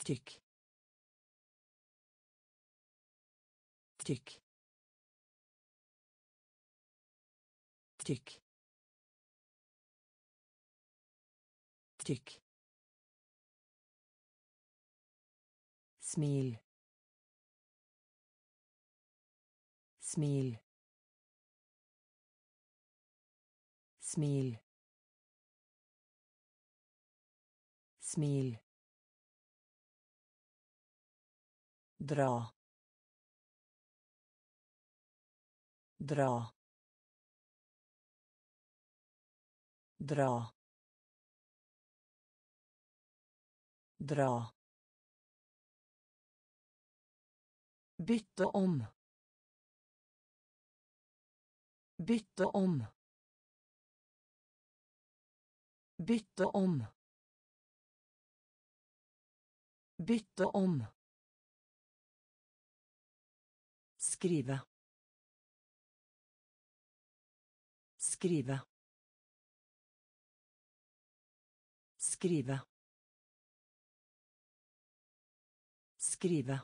tykk tykk tykk tykk smil smil smil smil dra dra dra dra bytte om bytte om bytte om bytte om skrive skrive skrive skrive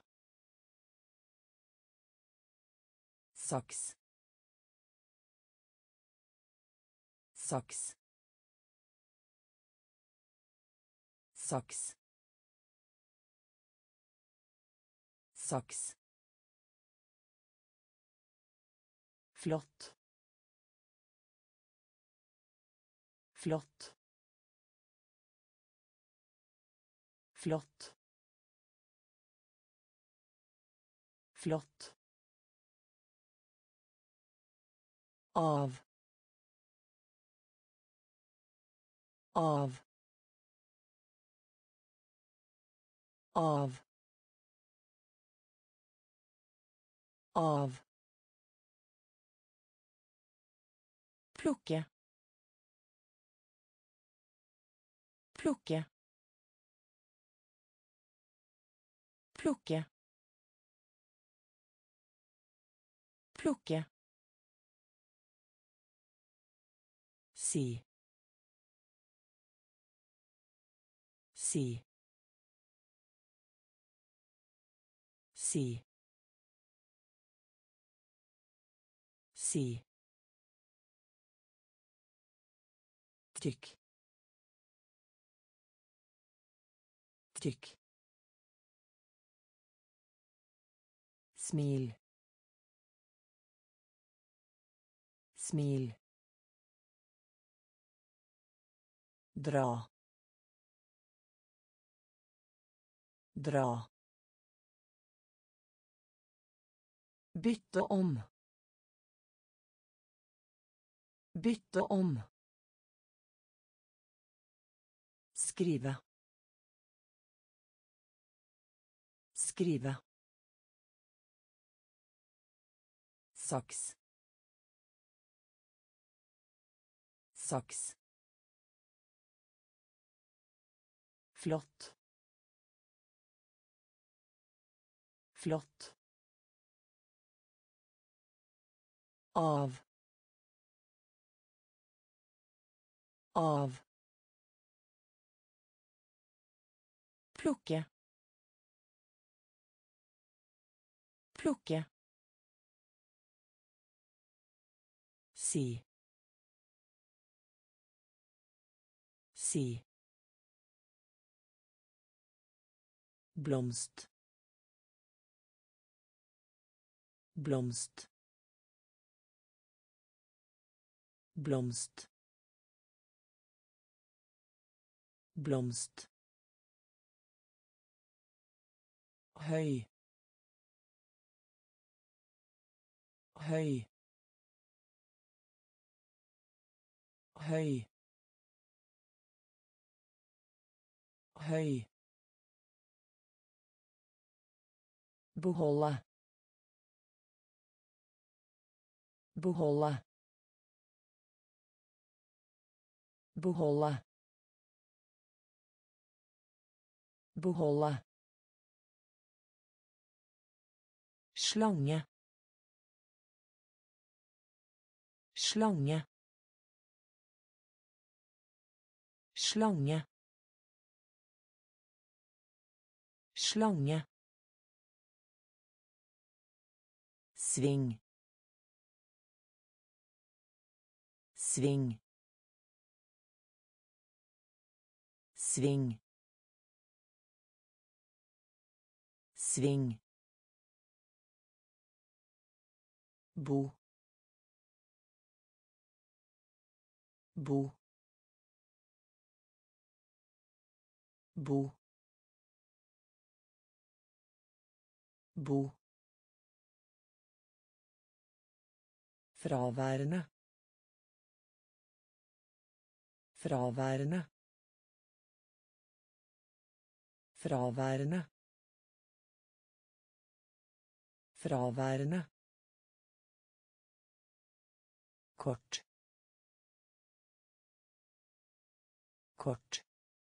saks saks saks saks flott flott flott flott av av av av plukke plukke plukke plukke si si si si tykk tykk smil smil dra dra bytte om bytte om skrive skrive saks saks flott flott av av plukke plukke si si blomst blomst blomst blomst høy høy høy høy beholde beholde beholde beholde slange slange slange Slange. Sving. Sving. Sving. Sving. Bo. Bo. Bo. Bo. Fraværende. Fraværende. Fraværende. Fraværende. Kort. Kort.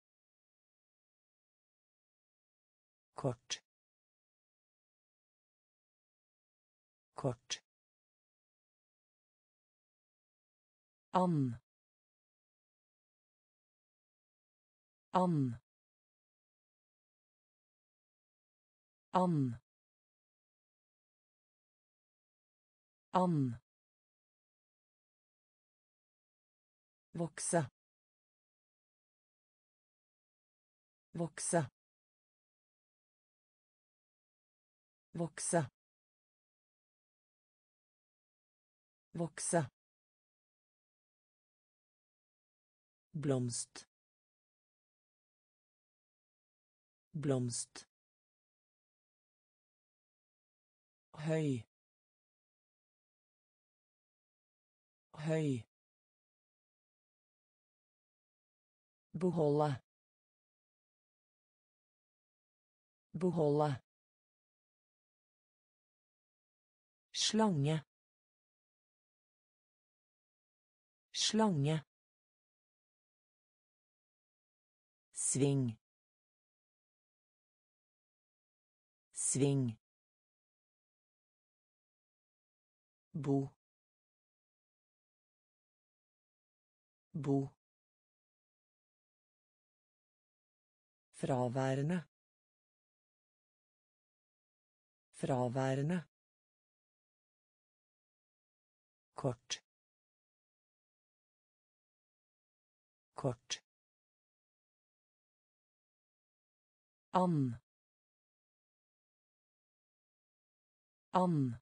Kort. Kort. And. And. And. And. Vokse. Vokse. Vokse. Vokse. Blomst. Blomst. Høy. Høy. Beholde. Beholde. Slange. Slange. Sving. Sving. Bo. Bo. Fraværende. Fraværende. Kort. Kort. And. And.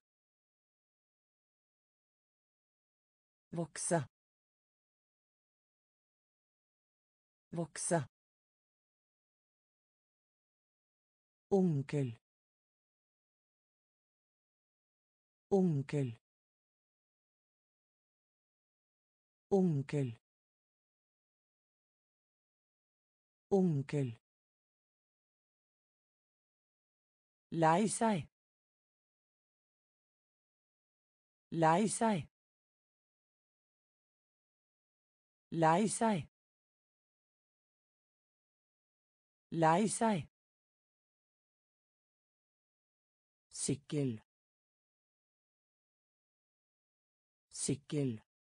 Vokse. Vokse. Onkel. Onkel. Onkel. Onkel. Lei seg. Lei seg. Lei seg. Lei seg. Sykkel. Sykkel.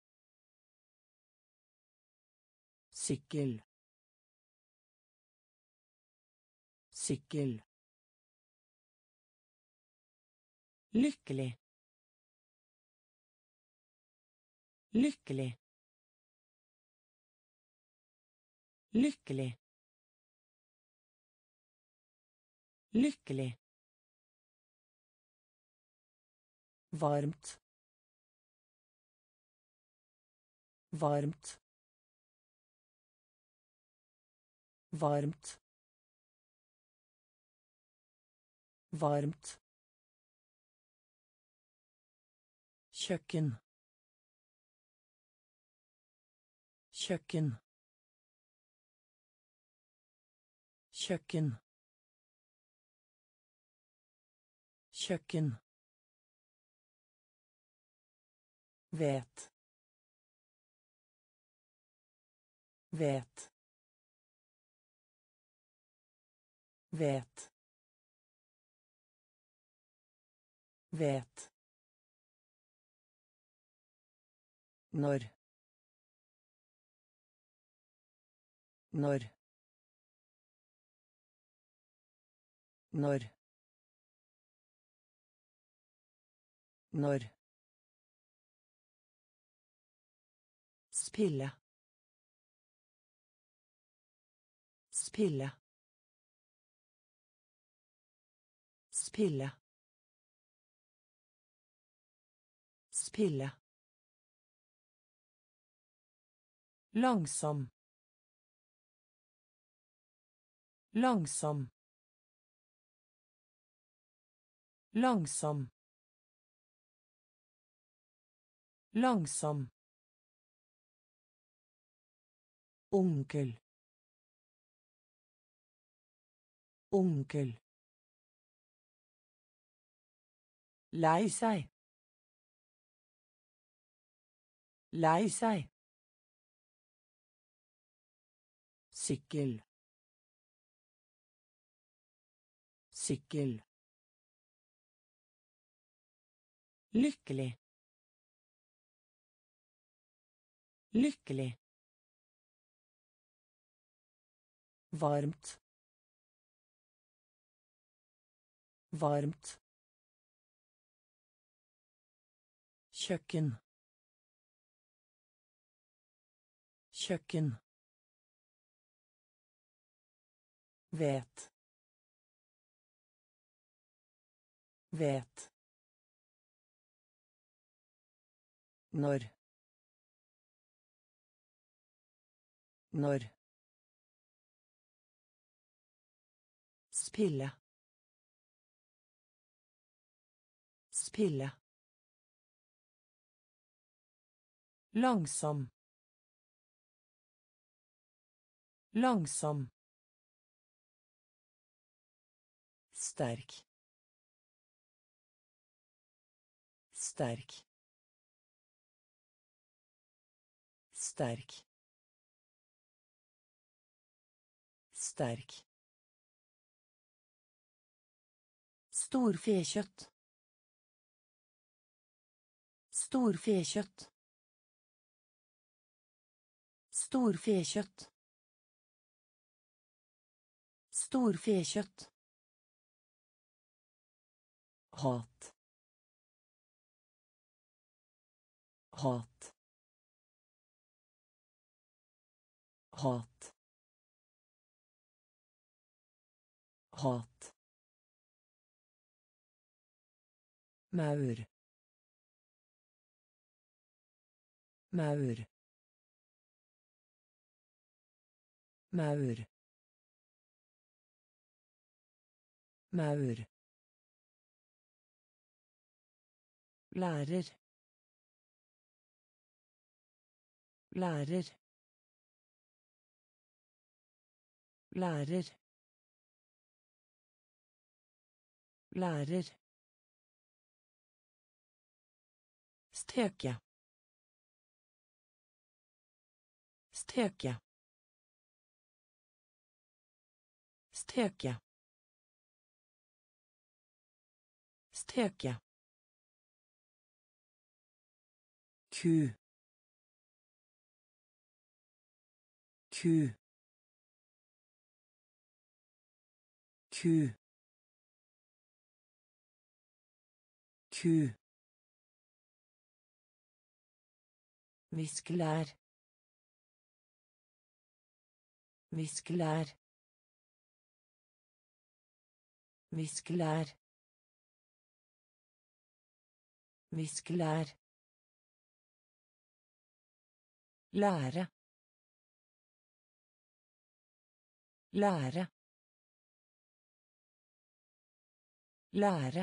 Sykkel. Sykkel. Lykkelig. Lykkelig. Lykkelig. Lykkelig. Varmt. Varmt. Varmt. Varmt. Kjøkken. Kjøkken. Kjøkken. Kjøkken. Vet. Vet. Vet. Vet. Når. Når. Når. Når. Spille. Spille. Spille. Spille. Langsom. Langsom. Langsom. Langsom. Onkel. Onkel. Lei seg. Lei seg. Sykkel. Sykkel. Lykkelig. Lykkelig. Varmt. Varmt. Kjøkken. Kjøkken. Vet. Vet. Når. Når. Spille. Spille. Langsom. Langsom. Sterk. Sterk. Sterk. Sterk. Storfekjøtt. Storfekjøtt. Storfekjøtt. Storfekjøtt. Hat. Hat. Hat. Hat. Maur. Maur. Maur. Maur. Lærer. Lærer. Lærer. Lærer. Steke. Steke. Steke. Steke. Ku. Ku. Ku. Ku. Viskelær. Viskelær. Viskelær. Viskelær. Lære. Lære. Lære.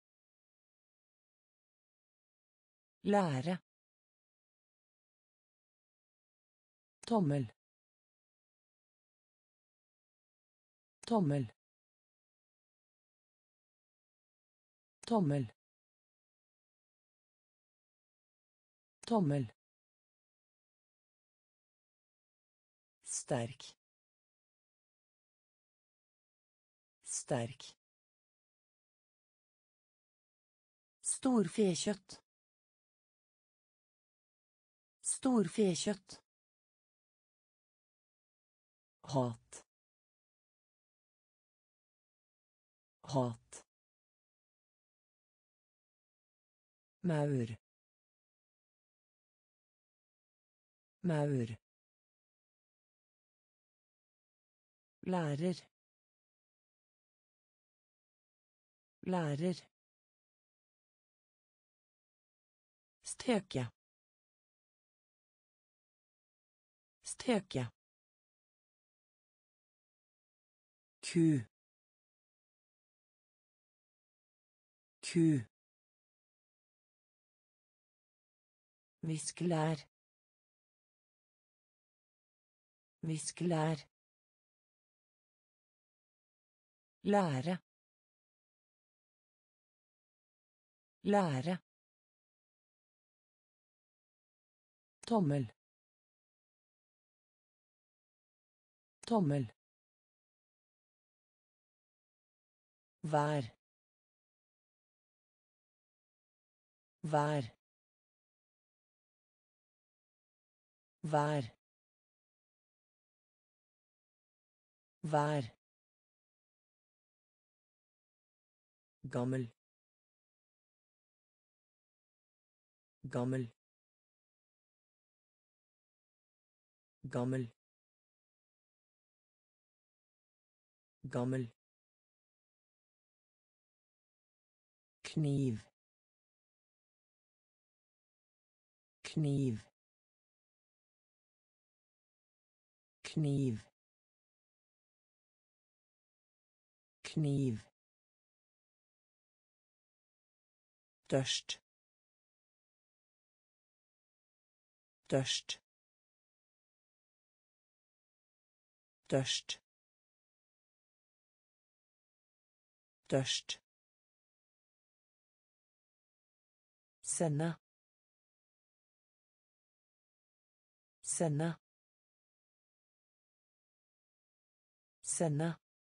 Lære. Tommel. Tommel. Tommel. Tommel. Sterk. Sterk. Storfekjøtt. Storfekjøtt. Hat. hat, maur, maur, lærer, lærer, steke, steke, ku, ku, viskelær, viskelær, lære, lære, tommel, tommel, vær, vær, vær, vær, gammel, gammel, gammel, gammel, kniv, kniv, kniv, kniv, tørst, tørst, tørst, tørst, sende, sende, sende,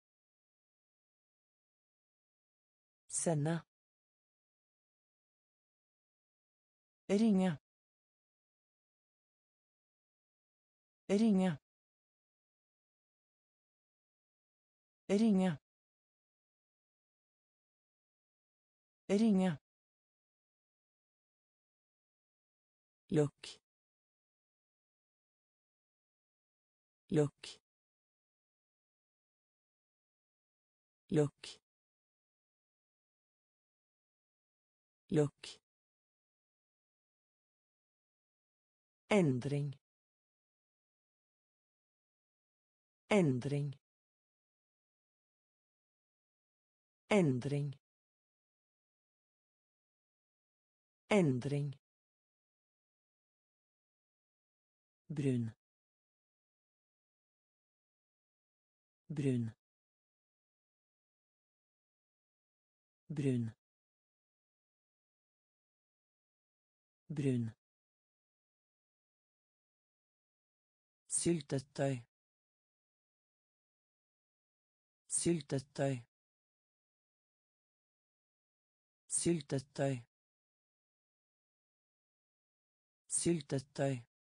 sende, ringe, ringe, ringe, ringe, lukk, lukk, lukk, lukk, endring, endring, endring, endring, brun, brun, brun, brun, syltetøy, syltetøy, syltetøy, syltetøy,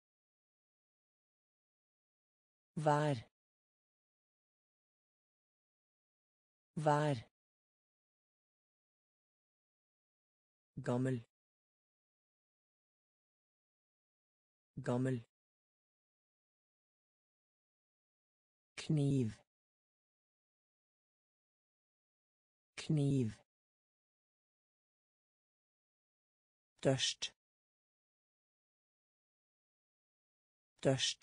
vær, vær, gammel, gammel, kniv, kniv, tørst, tørst,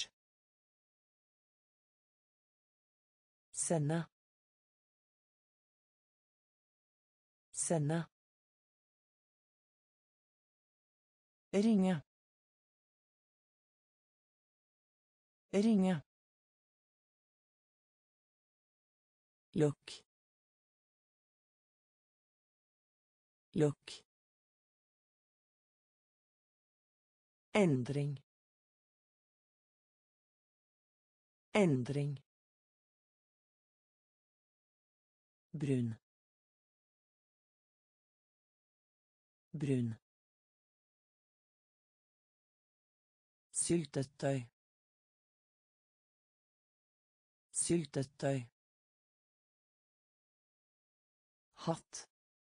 sende, sende, ringe, ringe, lukk, lukk, endring, endring, brun, brun, syltetøy, syltetøy, hatt,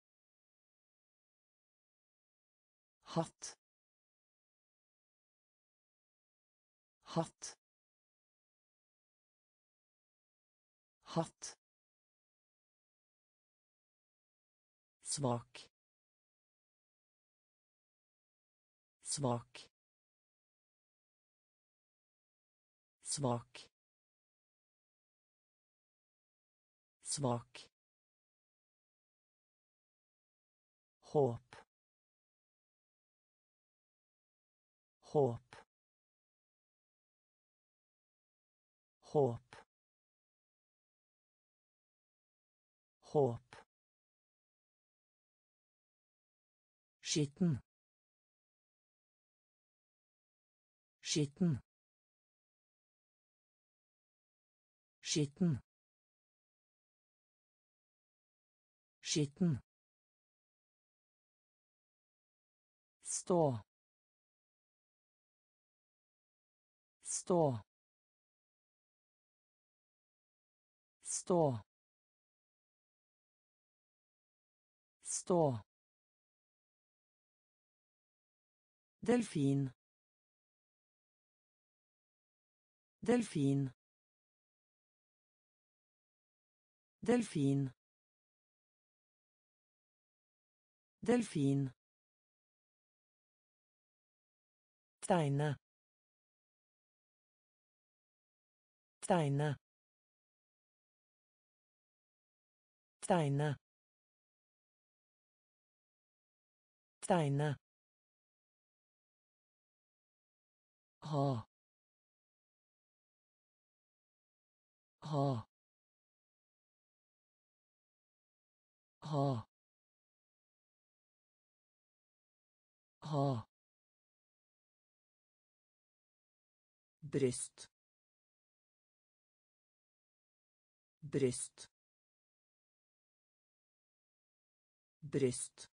hatt, hatt, hatt, svak, svak, svak, svak, håp, håp, håp, håp, skitten, skitten, skitten, skitten, stå, stå, stå, stå, delfin, delfin, delfin, delfin, tegne, tegne, tegne, tegne, ha, ha, ha, ha, bryst, bryst, bryst,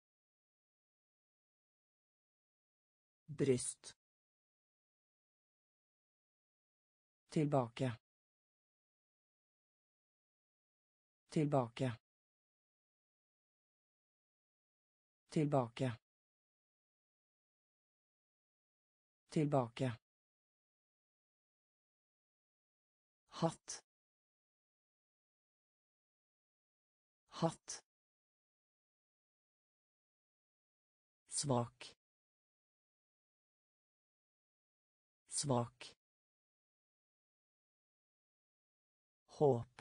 bryst, tilbake, tilbake, tilbake, tilbake, hatt, hatt, svak, svak, håp,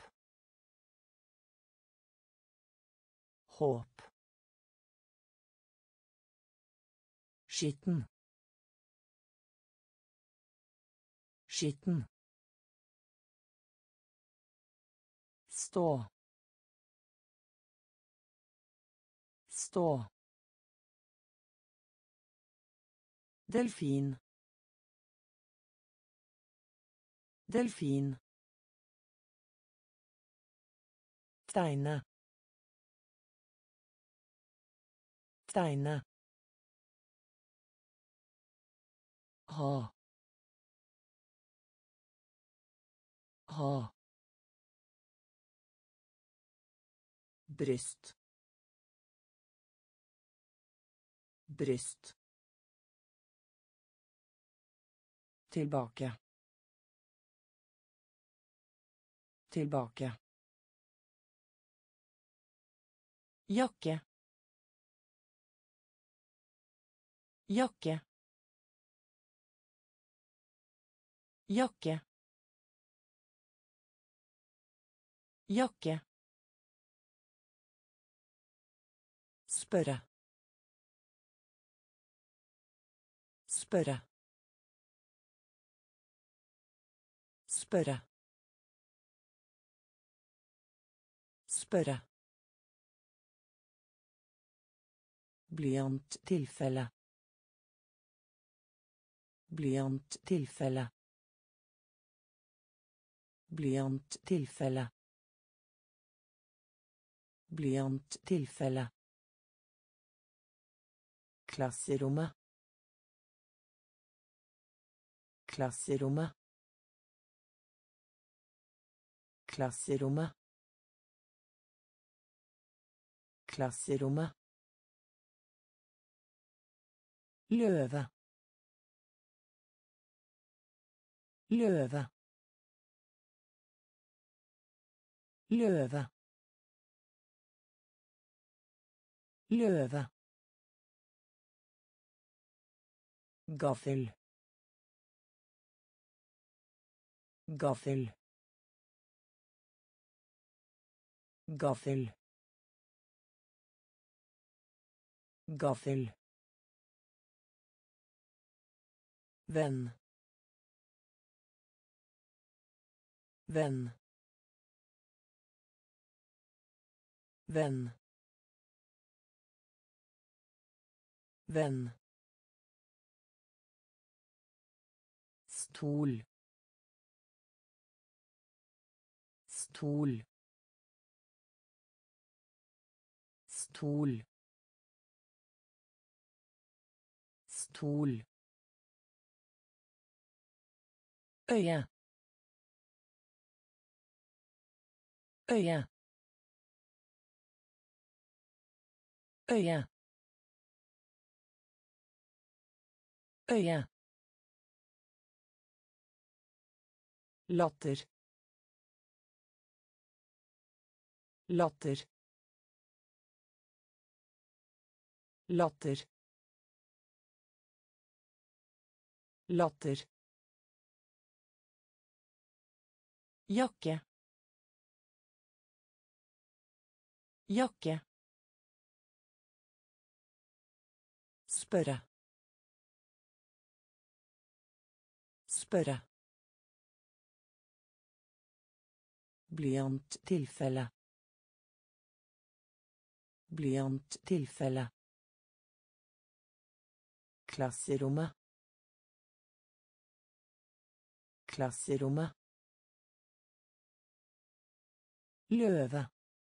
håp, skitten, skitten, stå, stå, delfin, delfin, tegne, tegne, ha, ha, bryst, bryst, tilbake, tilbake, jakke, jakke, jakke, jakke, spørre, spørre, spørre, spørre, blyant tilfelle, blyant tilfelle, blyant tilfelle, blyant tilfelle, klasserommet, klasserommet, klasserommet, Klasserommet. Løve. Løve. Løve. Løve. Gaffel. Gaffel. Gaffel. Gaffel. Venn. Venn. Venn. Venn. Stol. Stol. Stol. Stol. Øye. Øye. Øye. Øye. Latter. Latter. Latter. Latter. Jakke. Jakke. Spørre. Spørre. Blyanttilfelle. Blyanttilfelle. Klasserommet. Klasserommet. Løve.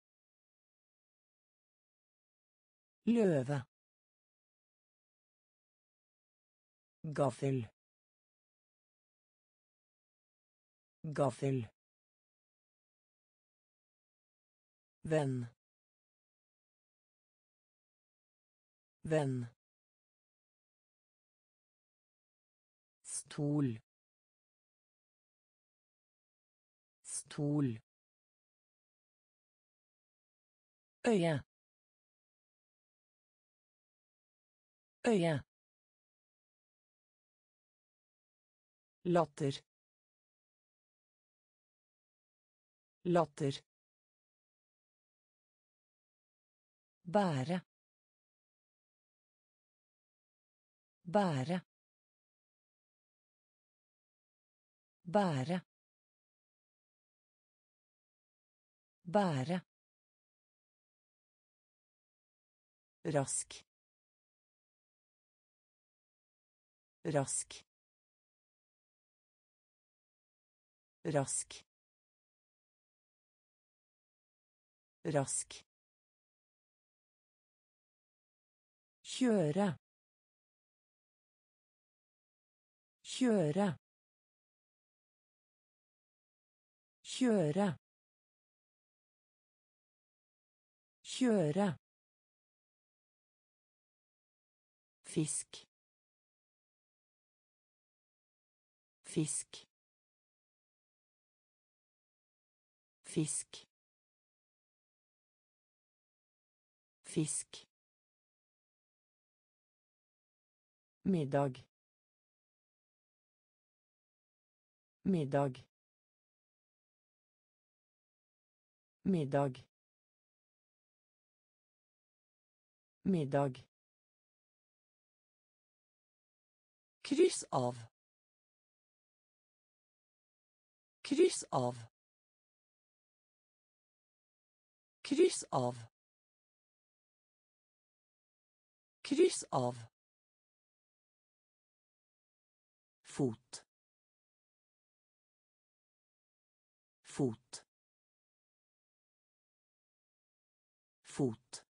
Løve. Gaffel. Gaffel. Venn. Venn. Stol. Stol. Øye. Øye. Latter. Latter. Bære. Bære. Bære. Bære. Rask. Rask. Rask. Rask. Kjøre. Kjøre. Kjøre. Kjøre. Fisk. Fisk. Fisk. Fisk. Middag. Middag. Middag. Middag. Kryss av. Kryss av. Kryss av. Kryss av. Fot. Fot. Fot.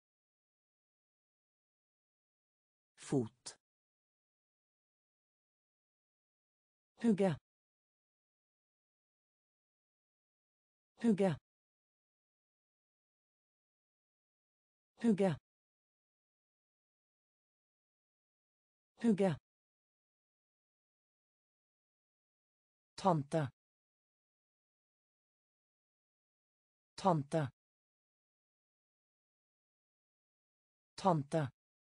Fot. Hugge. Hugge. Hugge. Hugge. Tante. Tante. Tante.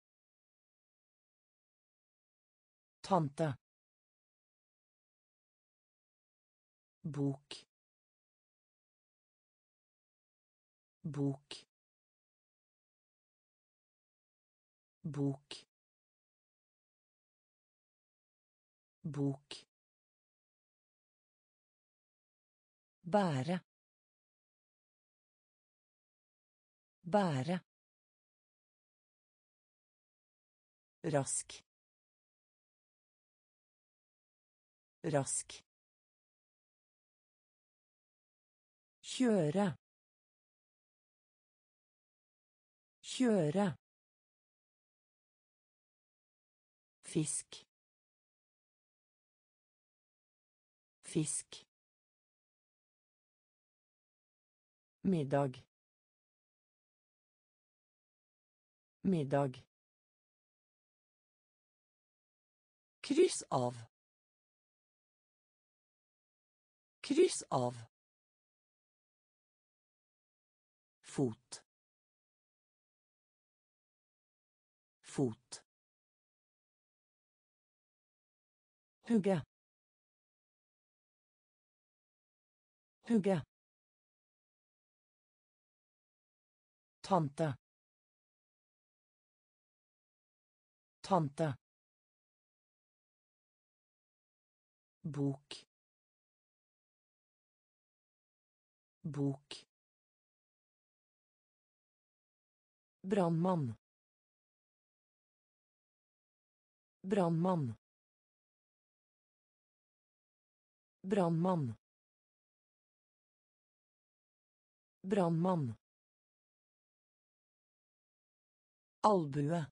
Tante. Bok. Bok. Bok. Bok. Bære. Bære. Rask. Rask. Kjøre. Kjøre. Fisk. Fisk. Middag. Middag. Kryss av. Kryss av. Fot. Fot. Hugge. Hugge. Tante. Tante. Bok. Bok. Brannmann. Brannmann. Brannmann. Brannmann. Albue.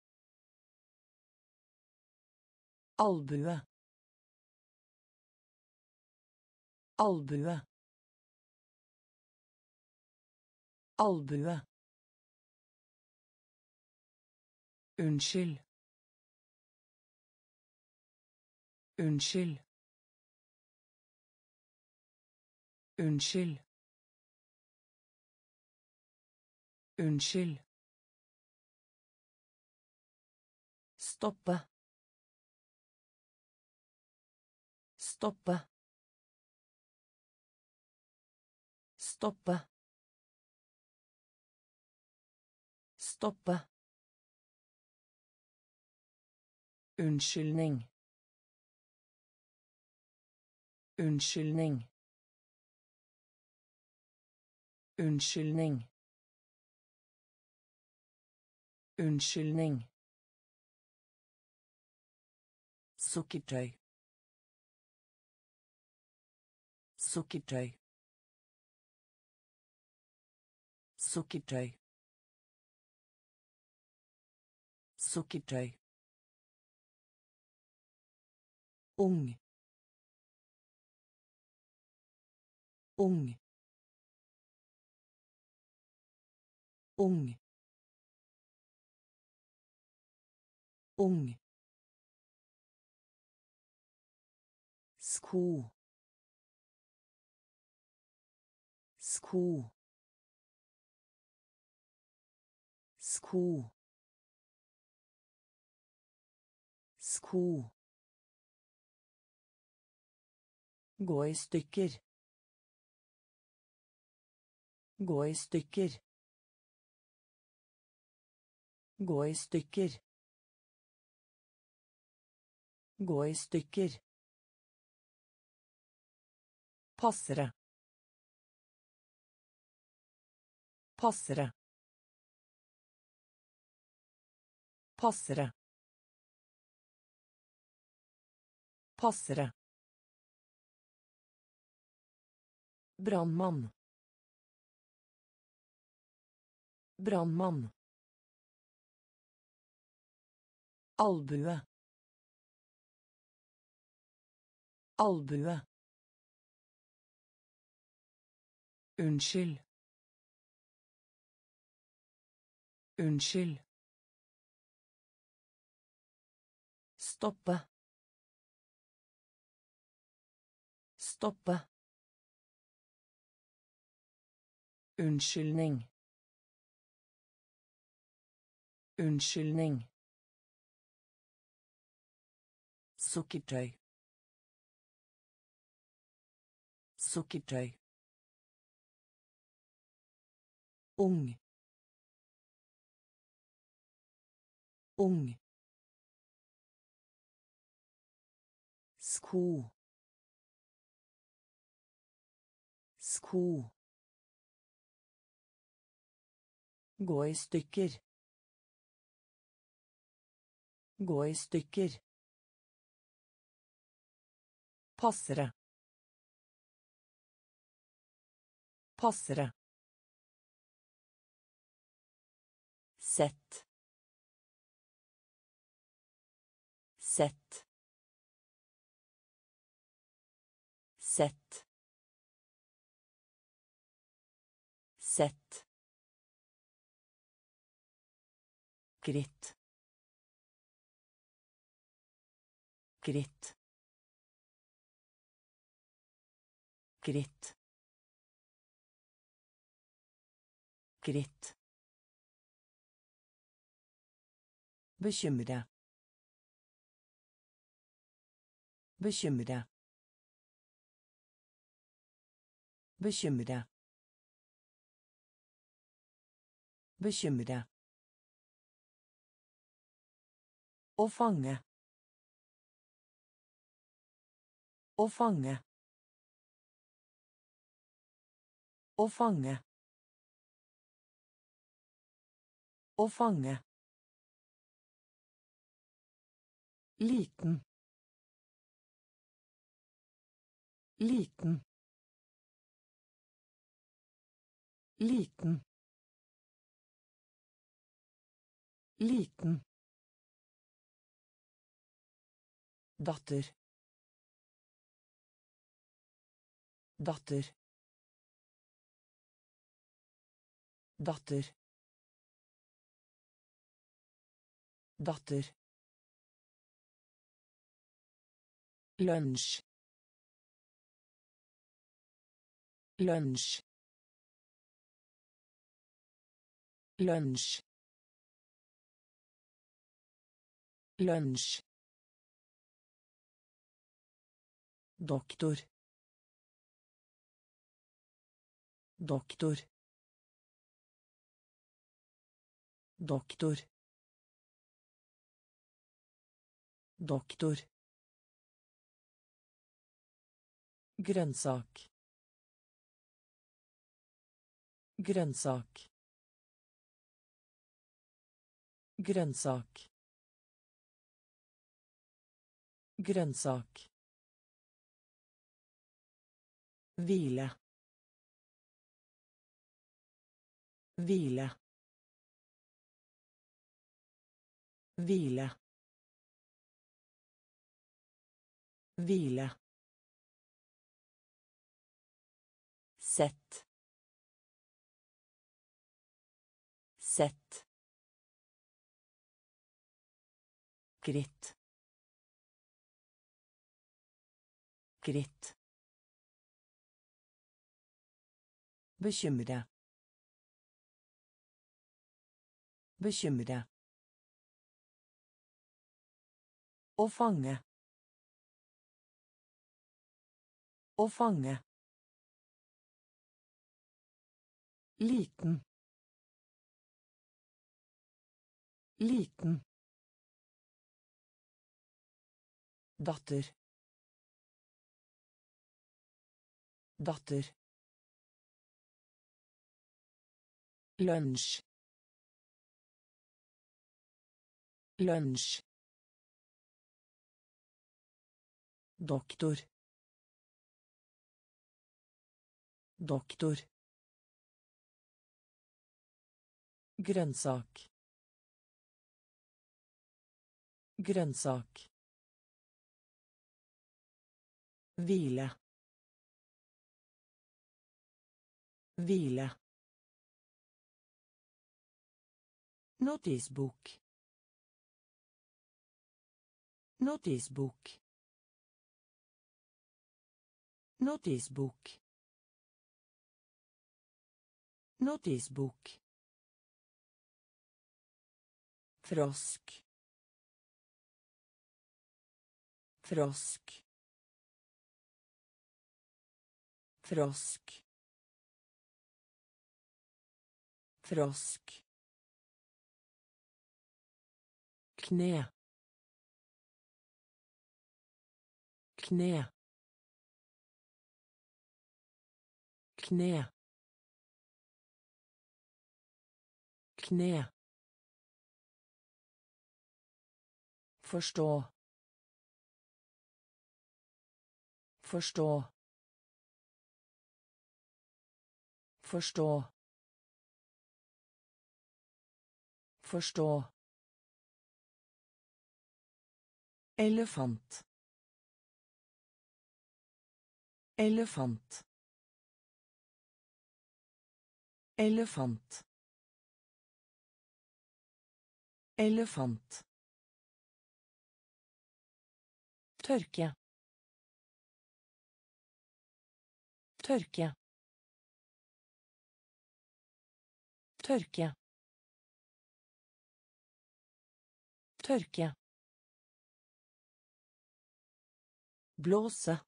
Albue. Albue. Albue. Unnskyld. Unnskyld. Unnskyld. Unnskyld. Stoppe. Stoppe. Stoppe. Stoppe. Unnskyldning. Unnskyldning. Unnskyldning. Unnskyldning. Sukkertøy. Sukkertøy. Sukkertøy. Sukkertøy. Ung. Ung. Ung. Ung. Sko. Sko. Sko. Sko. Gå i stykker. Gå i stykker. Gå i stykker. Gå i stykker. Passere. Passere. Passere. Passere. Brannmann. Brannmann. Albue. Albue. Unnskyld. Unnskyld. Stoppe. Stoppe. Unnskyldning. Unnskyldning. Sukkertøy. Sukkertøy. Ung. Ung. Sko. Sko. Gå i stykker. Gå i stykker. Passere. Passere. Sett. Sett. Sett. Sett. Gritt. Gritt. Gritt. Gritt. Bekymre. Bekymre. Bekymre. Bekymre. Å fange. Å fange. Å fange. Å fange. Liten. Liten. Liten. Liten. Datter. Datter. Datter. Datter. Lunsj. Lunsj. Lunsj. Lunsj. Doktor. Doktor. Doktor. Doktor. Grønnsak. Grønnsak. Grønnsak. Grønnsak. Hvile. Hvile. Hvile. Hvile. Sett. Sett. Gritt. Gritt. Bekymre. Bekymre. Å fange. Å fange. Liten. Liten. Datter. Datter. Lunsj. Lunsj. Doktor. Doktor. Grønnsak. Grønnsak. Hvile. Hvile. Notisbok. Notisbok. Notisbok. Notisbok. Frosk. Frosk. Frosk. Frosk. Kne. Kne. Kne. Kne. Forstå. Forstå. Forstå. Forstå. Elefant. Elefant. Elefant. Elefant. Tørke. Tørke. Tørke. Tørke. Blåse.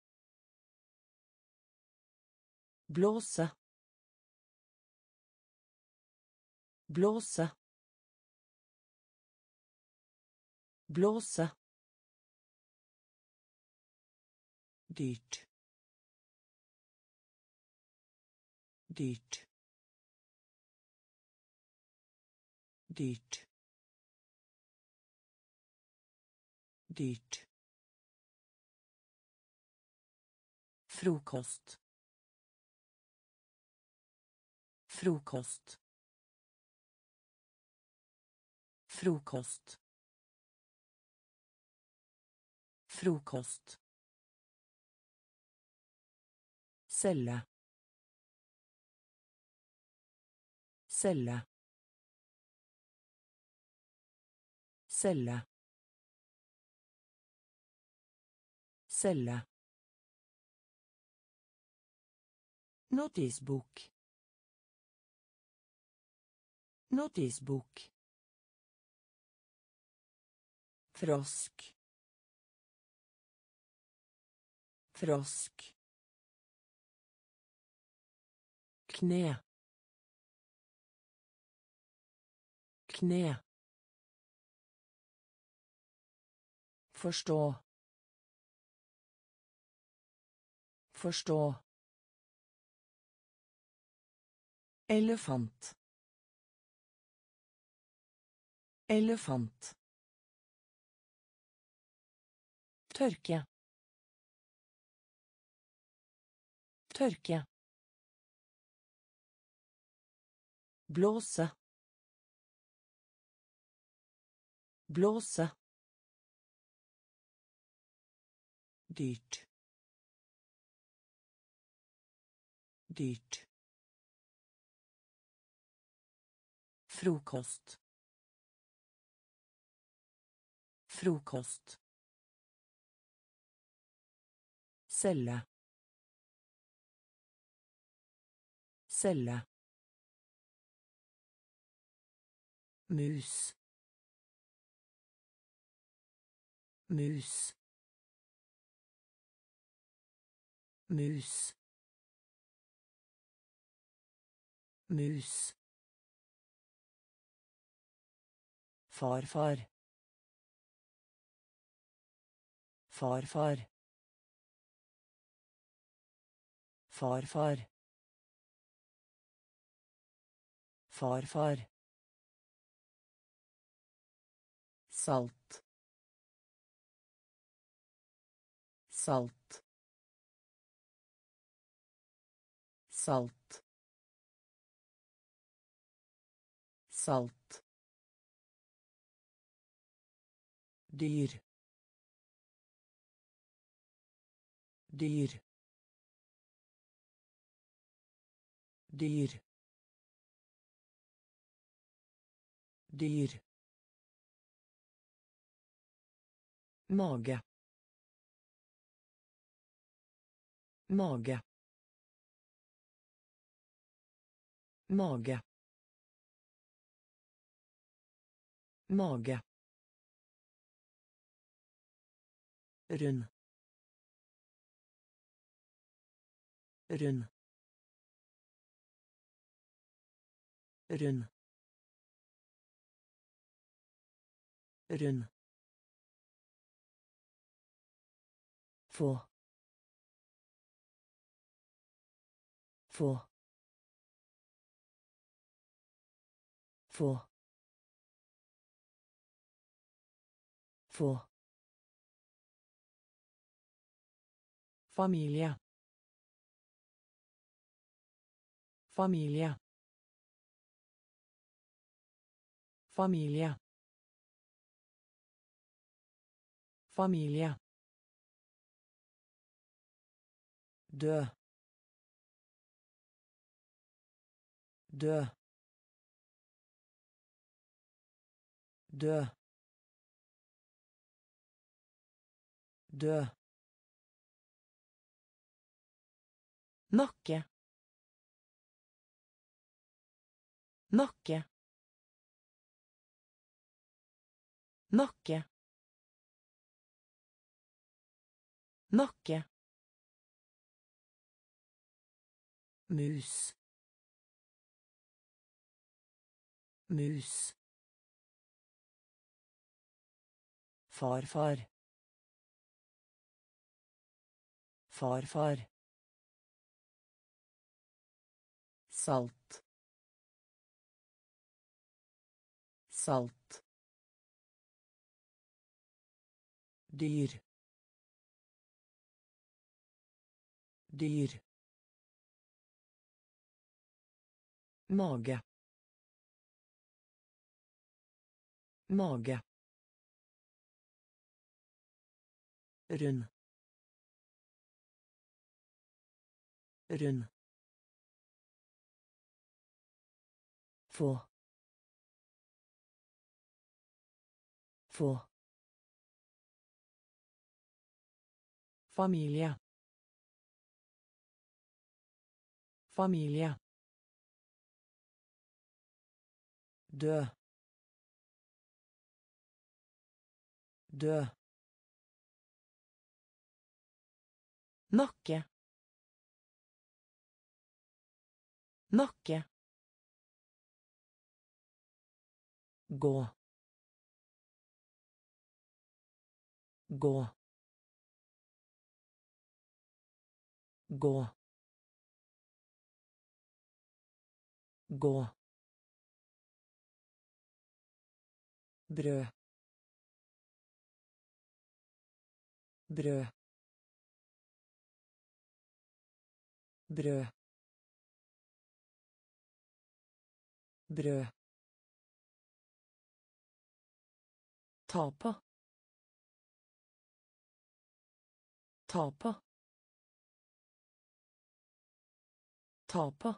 Blåse. Blåse. Blåse. Dyrt. Dyrt. Dyrt. Dyrt. Frokost. Frokost. Frokost. Frokost. Celle. Celle. Celle. Celle. Notisbok. Notisbok. Frosk. Frosk. Kne. Kne. Forstå. Forstå. Elefant. Elefant. Tørke. Tørke. Blåse. Blåse. Dyrt. Dyrt. Frokost. Frokost. Celle. Celle. Mus. Mus. Mus. Mus. Farfar. Farfar. Farfar. Farfar. Salt. Salt. Salt. Salt. Dyr. Dyr. Dyr. dyr, mage, mage, mage, mage, rund, rund, rund, rund, få, få, få, få, familie, familie, familie, familie, dø, dø, dø, dø, nakke, nakke, nakke, nakke, mus, mus, farfar, farfar, salt, salt, dyr, dyr, mage, mage, rund, rund, få, få, familie, familie, dø, dø, nakke, nakke, gå, gå, gå, gå, brød, brød, brød, brød, ta på, ta på, ta på,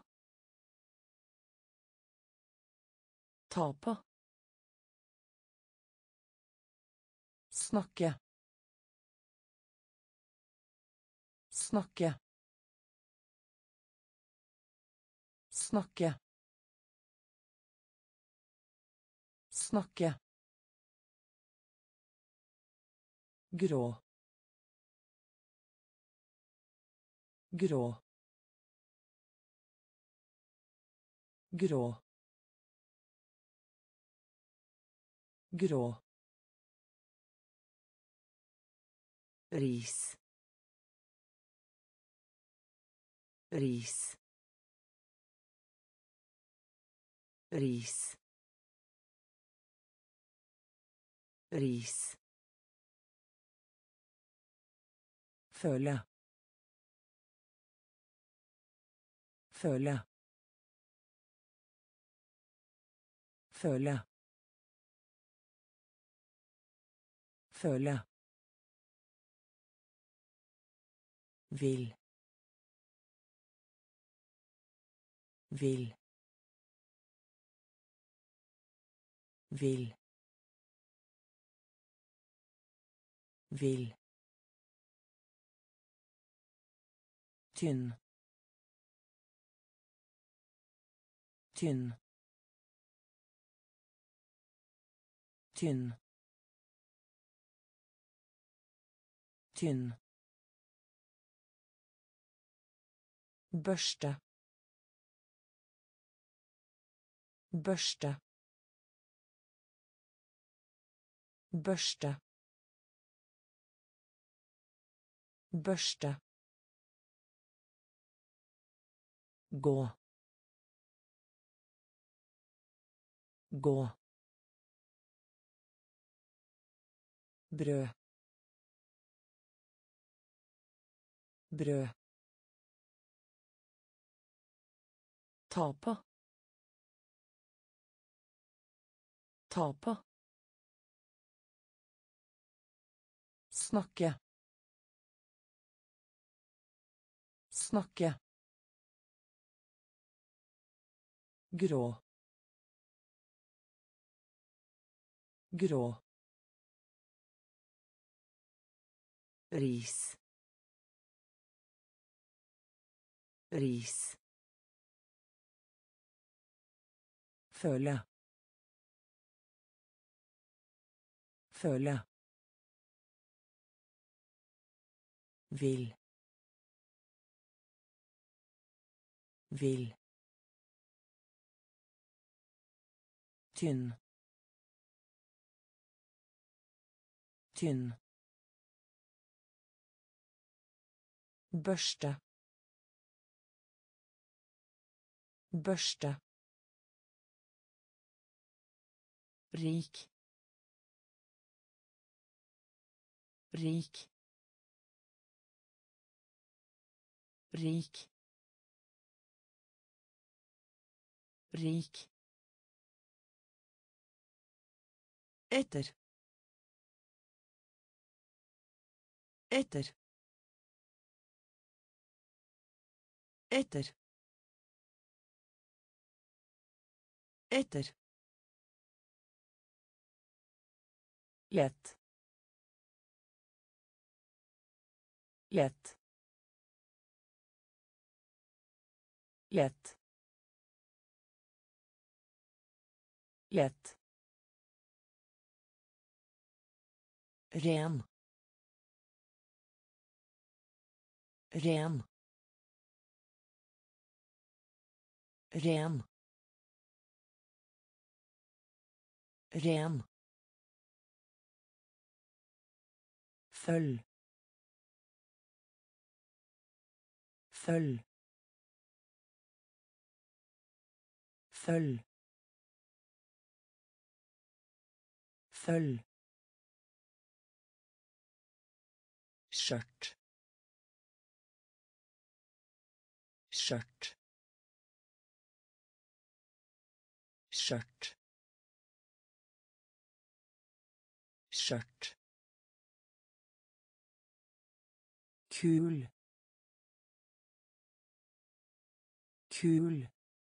ta på, snakke, snakke, snakke, snakke, grå, grå, grå, grå, ris, ris, ris, ris, føle, føle, føle, føle, vil, vil, Vil. Vil. Tynn. Tynn. Tynn. Tynn. Børste. Børste. Børste. Børste. Gå. Gå. Brød. Brød. Ta på. Ta på. Snakke. Snakke. Grå. Grå. Ris. Ris. Føle. Føle. Vil. Vil. Tynn. Tynn. Børste. Børste. Rik. Rik. Rik. Rik. Etter. Etter. Etter. Etter. Lett. Lett. Lett. Lett. Ren. Ren. Ren. Ren. Følg. Følg. Følg. Følg. Skjørt. Skjørt. Skjørt. Skjørt. Kul. Kul.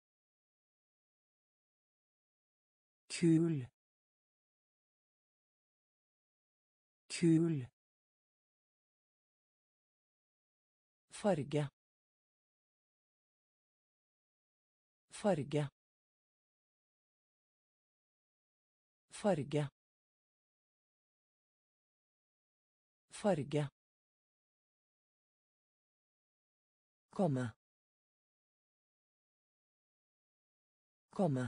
Kul. Kul. Farge. Farge. Farge. Farge. Komme. Komme.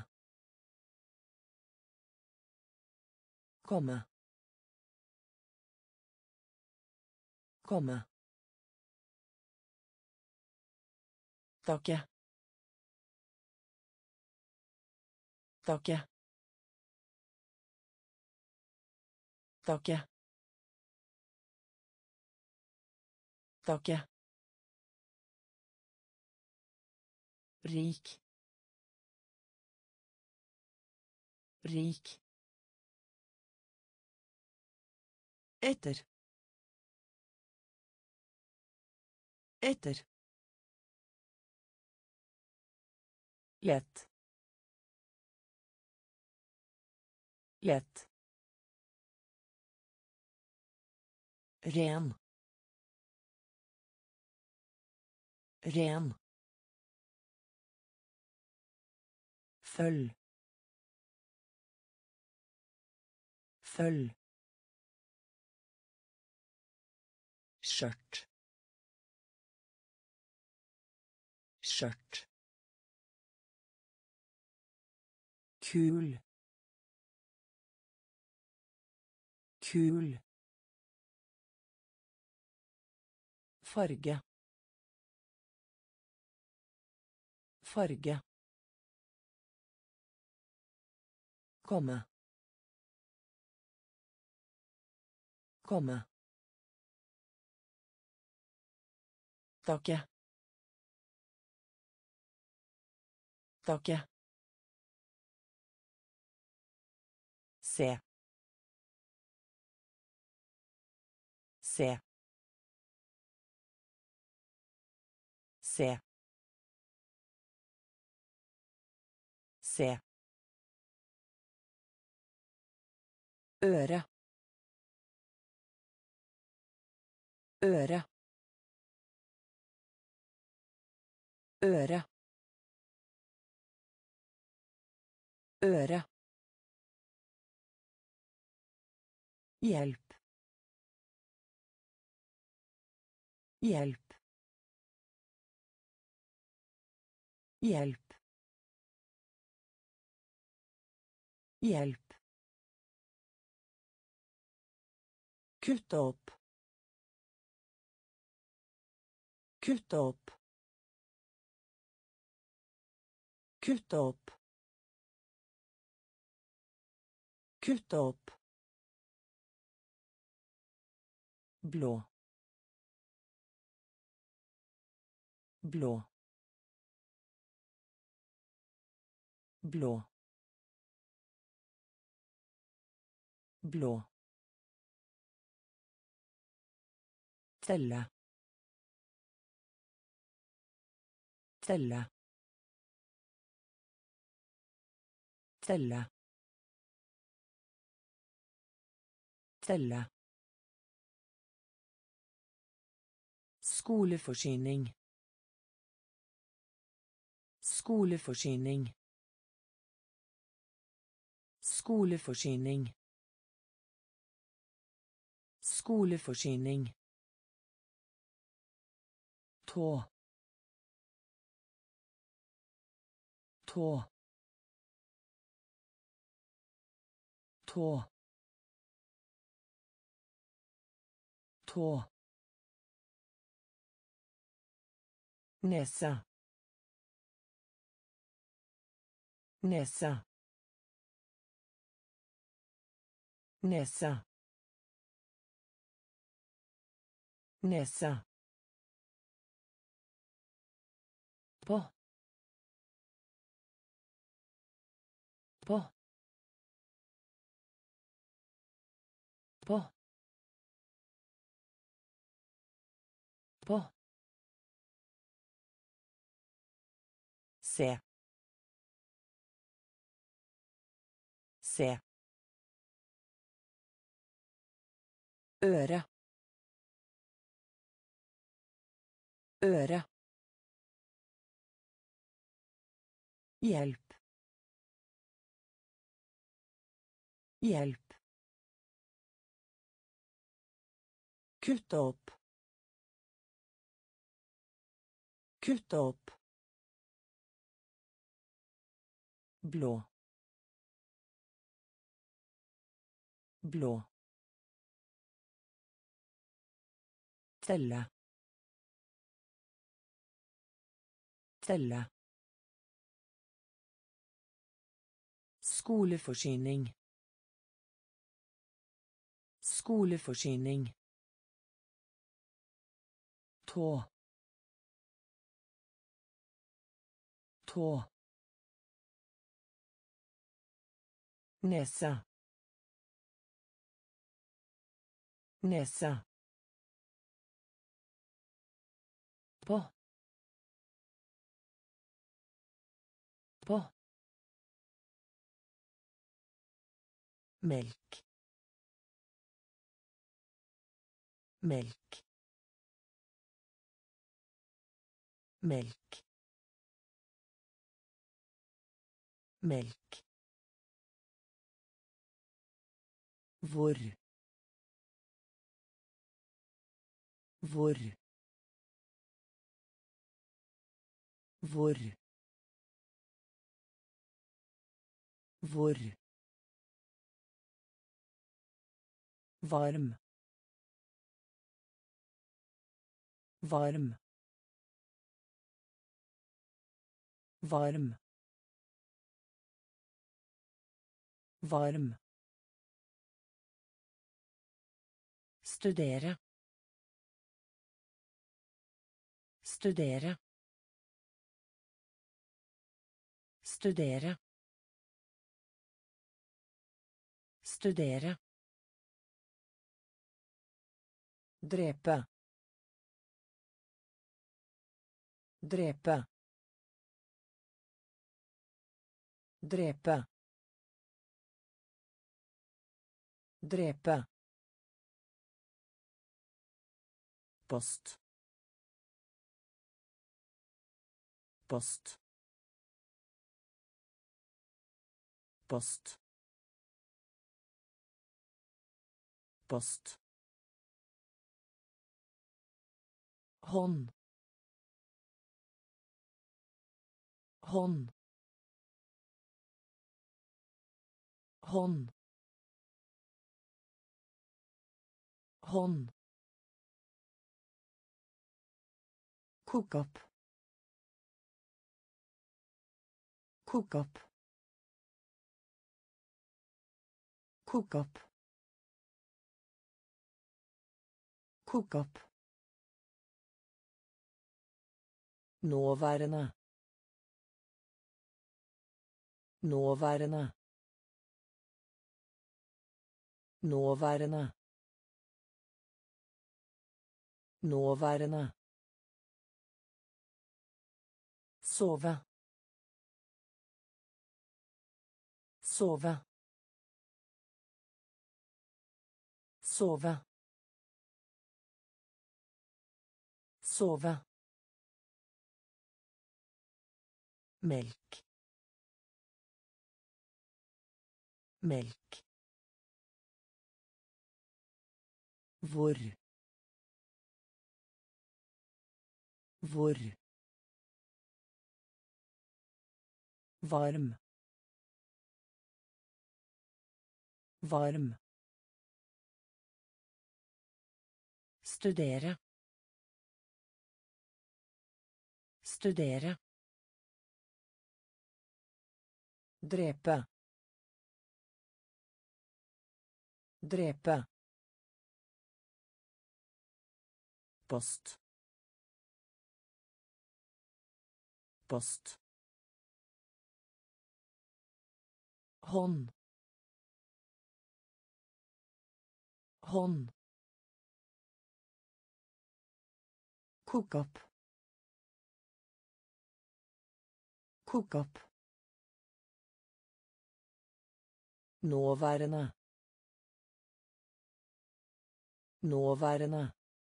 Komme. Komme. Takke. Takke. Takke. Takke. Rik. Rik. Etter. Etter. Lett. lätt, ren, ren, följ, följ, skört, skört, kul, kul, farge, farge, komme, komme, takke, takke, se, se, se, se, øre, øre, øre, øre, hjelp, hjelp, hjelp, hjelp, kutte opp, kutte opp, kutte opp, kutte opp, blå, blå, blå, blå, telle, telle, telle, telle, skoleforsyning, skoleforsyning, skoleforsyning, skoleforsyning, tå, tå, tå, tå, nese, nese, nese, nese, på, på, på, på, se, se, øre, øre, hjelp, hjelp, kutte opp, kutte opp, blå, blå, telle, telle, skoleforsyning, skoleforsyning, tå, tå, nese, nese, på, på, melk melk melk melk hvor hvor hvor hvor varm varm varm varm studere studere studere studere drepe drepe drepe drepe post post post post hånd hånd hånd hånd Koke opp. Koke opp. Koke opp. Koke opp. Nåværende. Nåværende. Nåværende. Nåværende. Sove. Sove. Sove. Sove. Melk. Melk. Hvor. Hvor. Varm. Varm. Studere. Studere. Drepe. Drepe. Post. Post. Hånd. Hånd. Koke opp. Koke opp. Nåværende. Nåværende.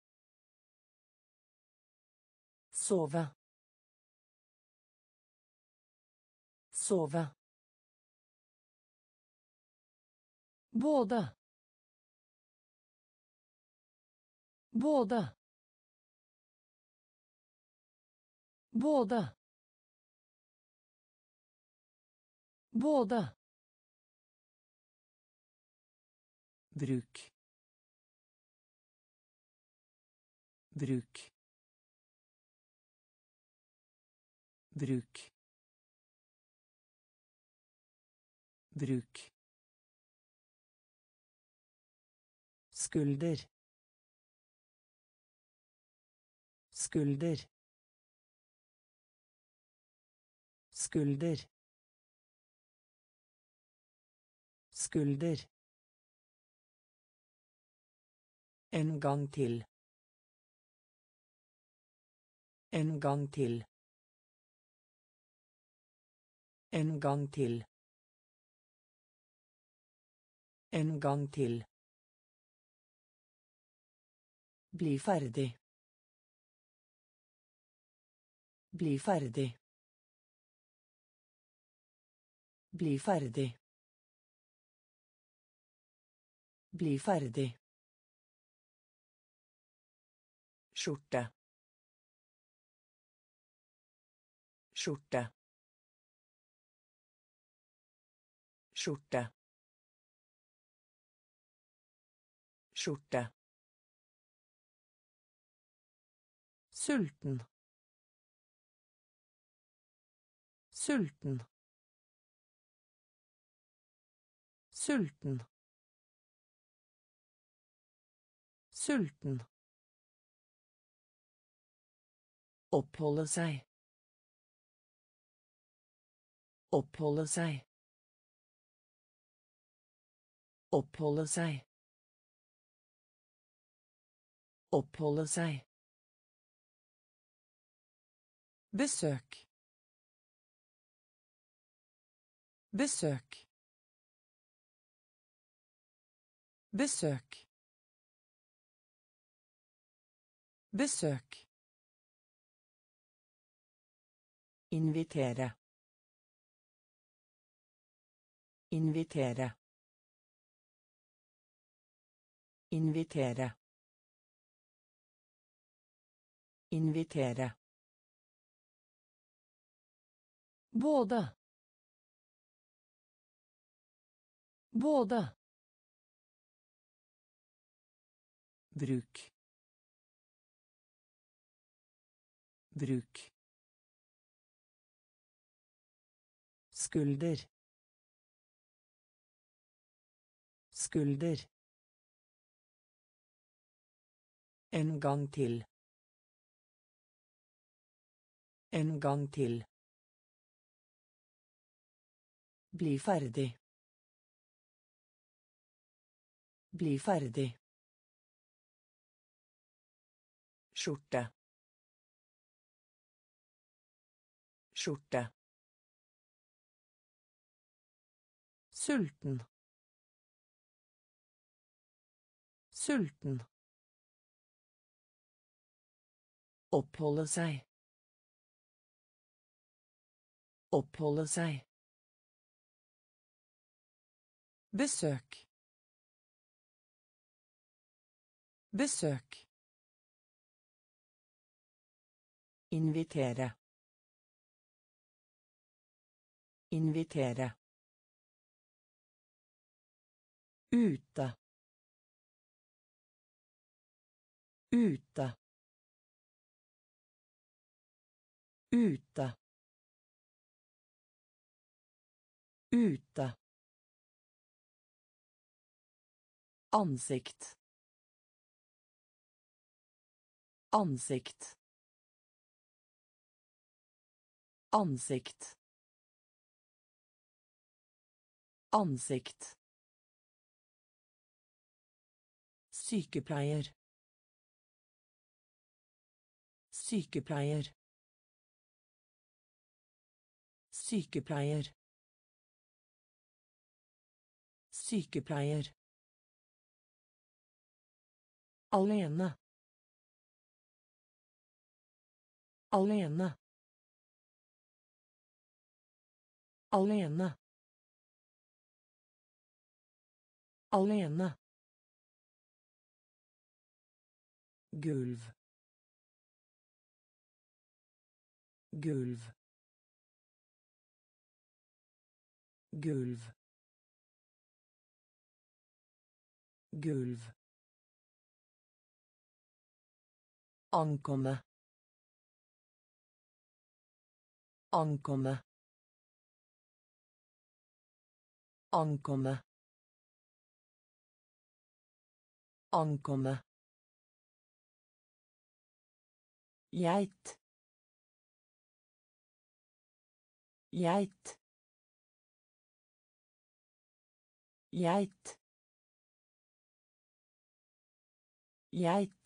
Sove. Sove. Både. Både. Både. Både. Bruk. Bruk. Bruk. Bruk. Skulder. Skulder. Skulder. Skulder. En gang til. En gang til. En gang til. En gang til. Bli ferdig. Bli ferdig. Bli ferdig. Bli ferdig. Skjorte. Skjorte. Skjorte. Skjorte. Sulten. Sulten. Sulten. Sulten. Oppholde seg. Oppholde seg. Oppholde seg. Oppholde seg. Besøk. Besøk. Besøk. Besøk. Invitere. Invitere. Invitere. Invitere. Både. Både. Bruk. Bruk. Skulder. Skulder. En gang til. En gang til. Bli ferdig. Bli ferdig. Skjorte. Skjorte. Sulten. Sulten. Oppholde seg. Oppholde seg. Besøk. Besøk. Invitere. Invitere. Ute. Ute. Ute. Ute. Ansikt. Ansikt. Ansikt. Ansikt. Sykepleier. Sykepleier. Sykepleier. Sykepleier. Alene. Alene. Alene. Alene. Gulv. Gulv. Gulv. Gulv. Ankomme. Ankomme. Ankomme. Ankomme. Geit. Geit. Geit. Geit.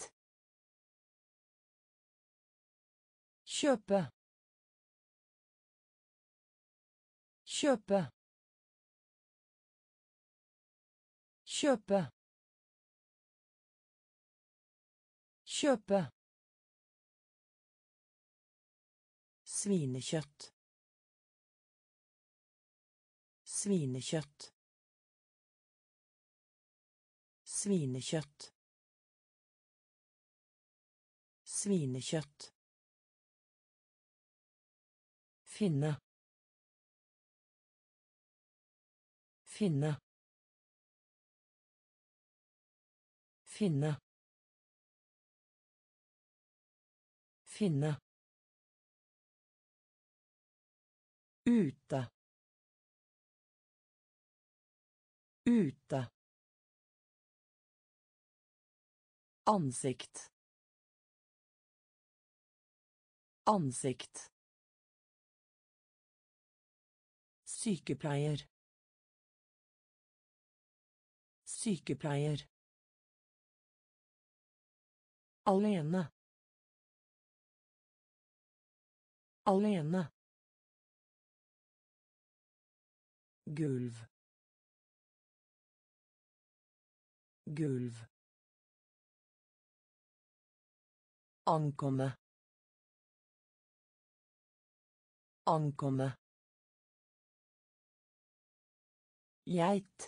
Kjøpe. Kjøpe. kjøpe kjøpe svinekjøtt svinekjøtt svinekjøtt svinekjøtt finne finne finne finne ute ute ansikt ansikt sykepleier sykepleier alene alene gulv gulv ankomme ankomme geit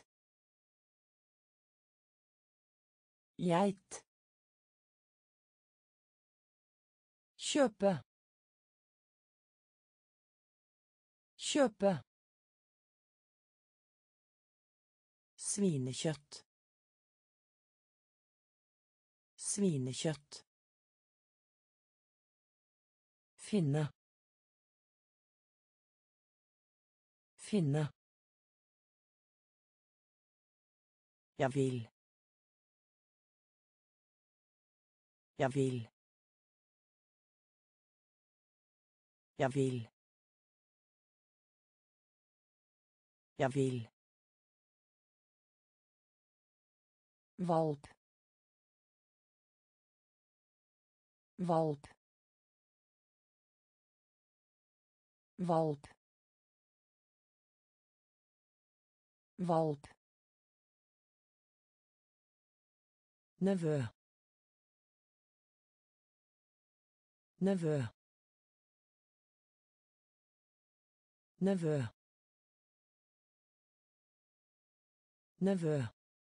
geit kjøpe kjøpe svinekjøtt svinekjøtt finne finne jeg vil jeg vil jeg vil jeg vil valp valp valp valp nevø nevø nevø nevø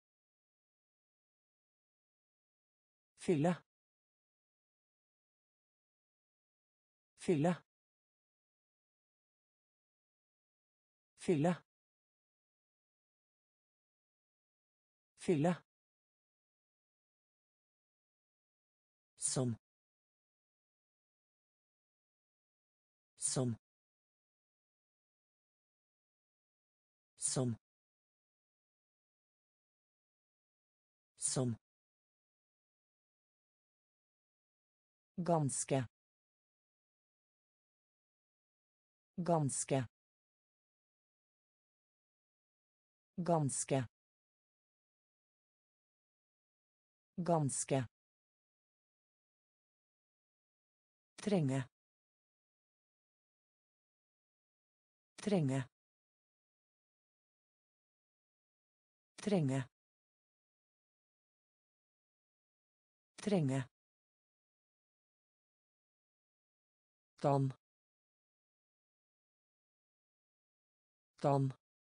fylle fylle fylle fylle som som som som ganske ganske ganske ganske trenge trenge trenge trenge dan dan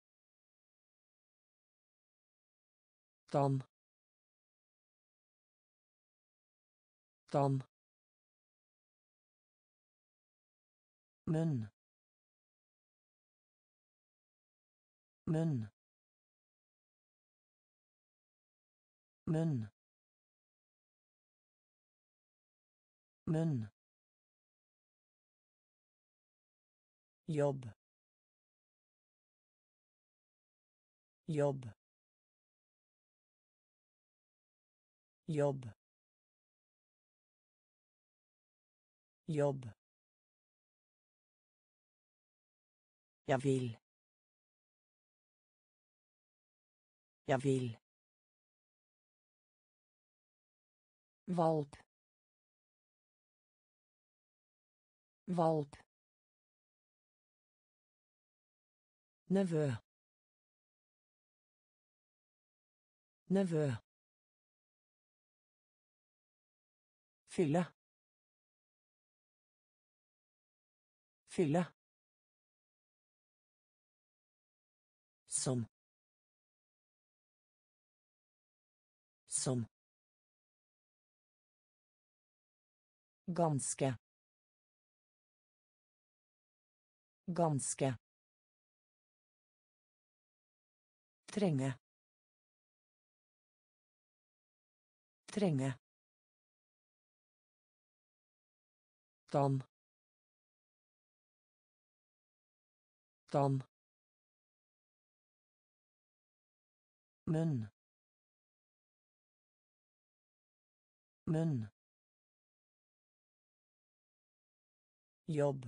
dan dan munn munn munn munn jobb jobb jobb jobb jeg vil jeg vil valp valp nevø Nevø. Fylle. Fylle. Som. Som. Ganske. Ganske. Trenge. Trenge. Dan. Dan. Munn. Munn. Jobb.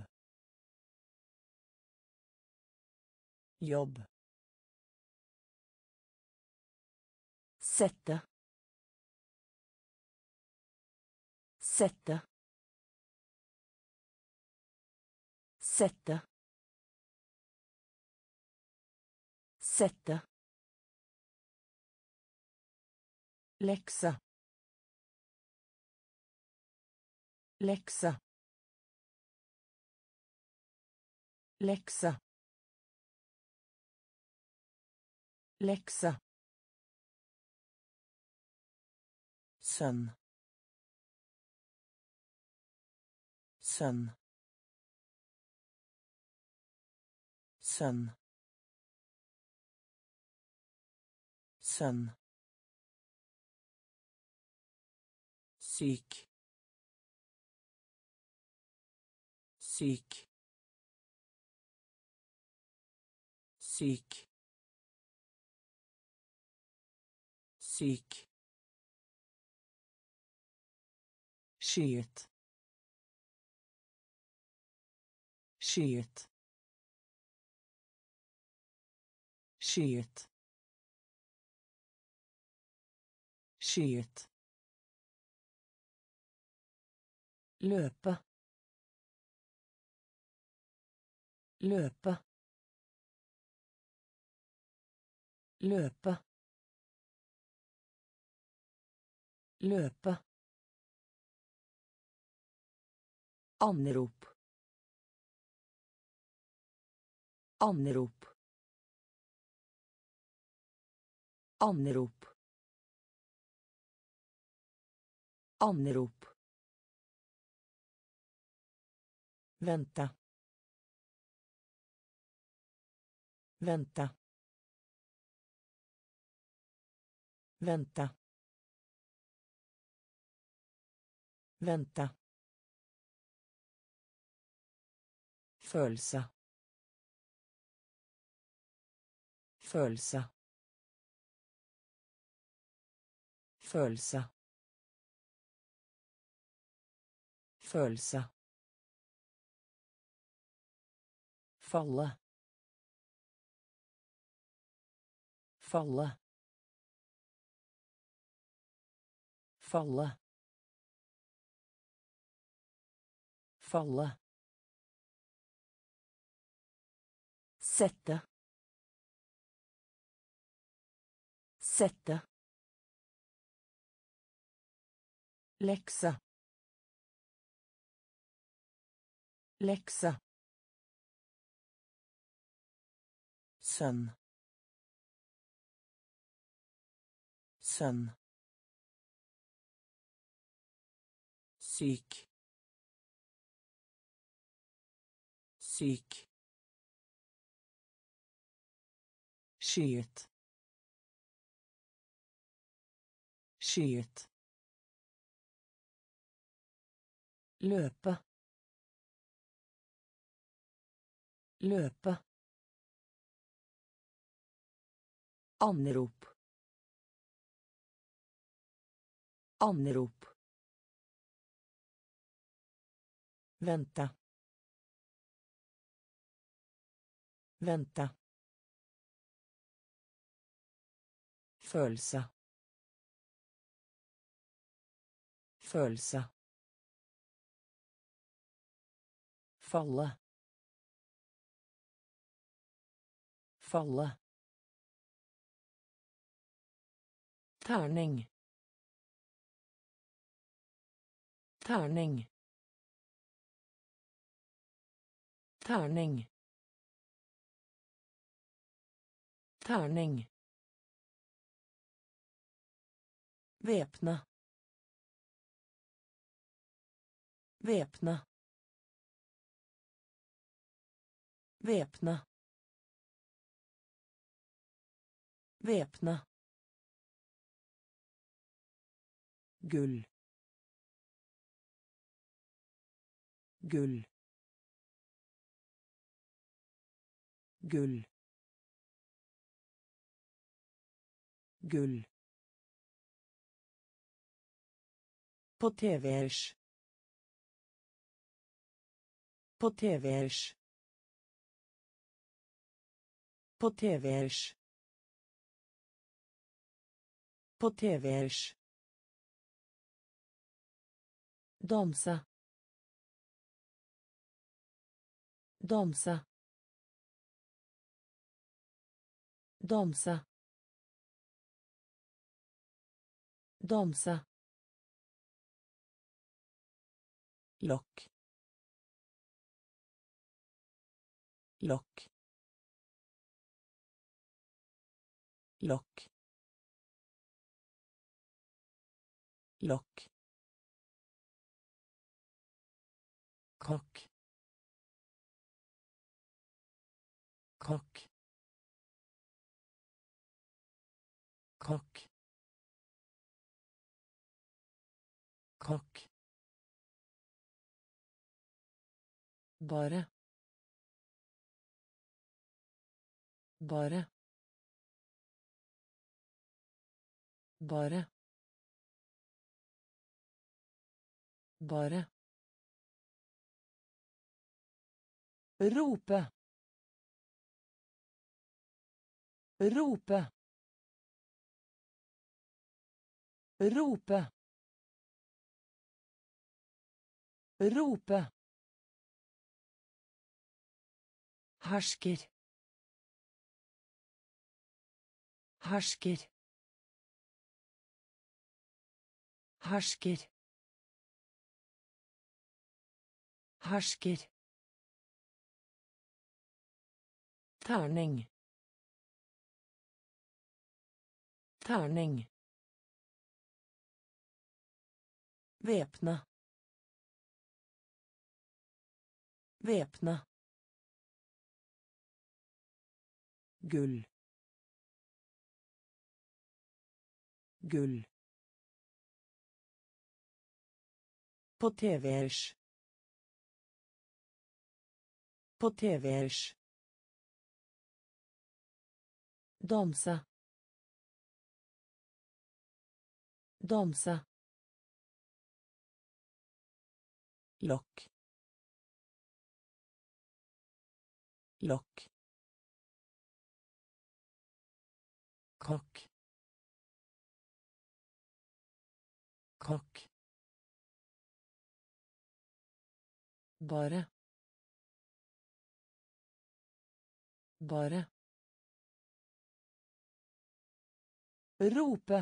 Jobb. Sette. Sette. Sette. Sette. Lekse. Lekse. Lekse. Lekse. Sønn. Sønn. Sønn. Sønn. Syk. Syk. Syk. Syk. Skyet. Skyet. Skyet. Skyet. Løpe. Løpe. Løpe. Løpe. Anrop. Anrop. Anrop. Anrop. Vente. Vente. Vente. Vente. Følelse. Følelse. Følelse. Følelse. Falle. Falle. Falle. Falle. Sette. Sette. Lekse. Lekse. Sønn. Sønn. Syk. Syk. Skyet. Skyet. Løpe. Løpe. Anrop. Anrop. Vente. Vente. Følelse. Følelse. Falle. Falle. Tärning. Tärning. Tärning. Tärning. Väpna. Väpna. Väpna. Väpna. Gull. Gull. Gull. Gull. På tv:s. På tv:s. På tv:s. På tv:s. Dansa. Dansa. Dansa. Dansa. Lock. Lock. Lock. Lock. Kock. Kock. Kock. Kock. Bare. Bare. Bare. Bare. Rope. Rope. Rope. Rope. Hersker. Hersker. Hersker. Hersker. Tärning. Tärning. Väpna. Väpna. Gull. Gull. På tv:s. På tv:s. Dansa. Dansa. Lock. Lock. Kock. Kock. Bare. Bare. Rope.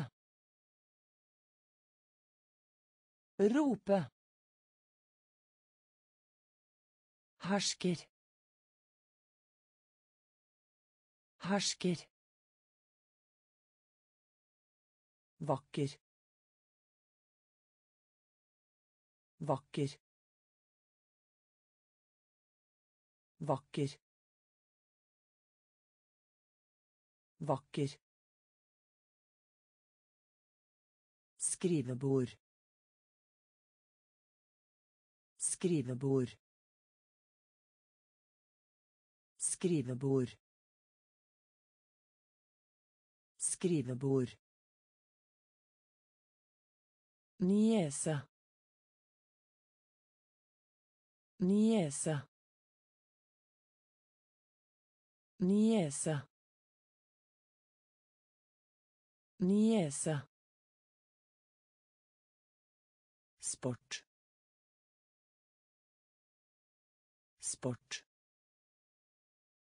Rope. Hersker. Hersker. Vakker. Vakker. Vakker. Vakker. Skrivebord. Skrivebord. Skrivebord. Skrivebord. Niese. Niese. Niese. Niese. Sport. Sport.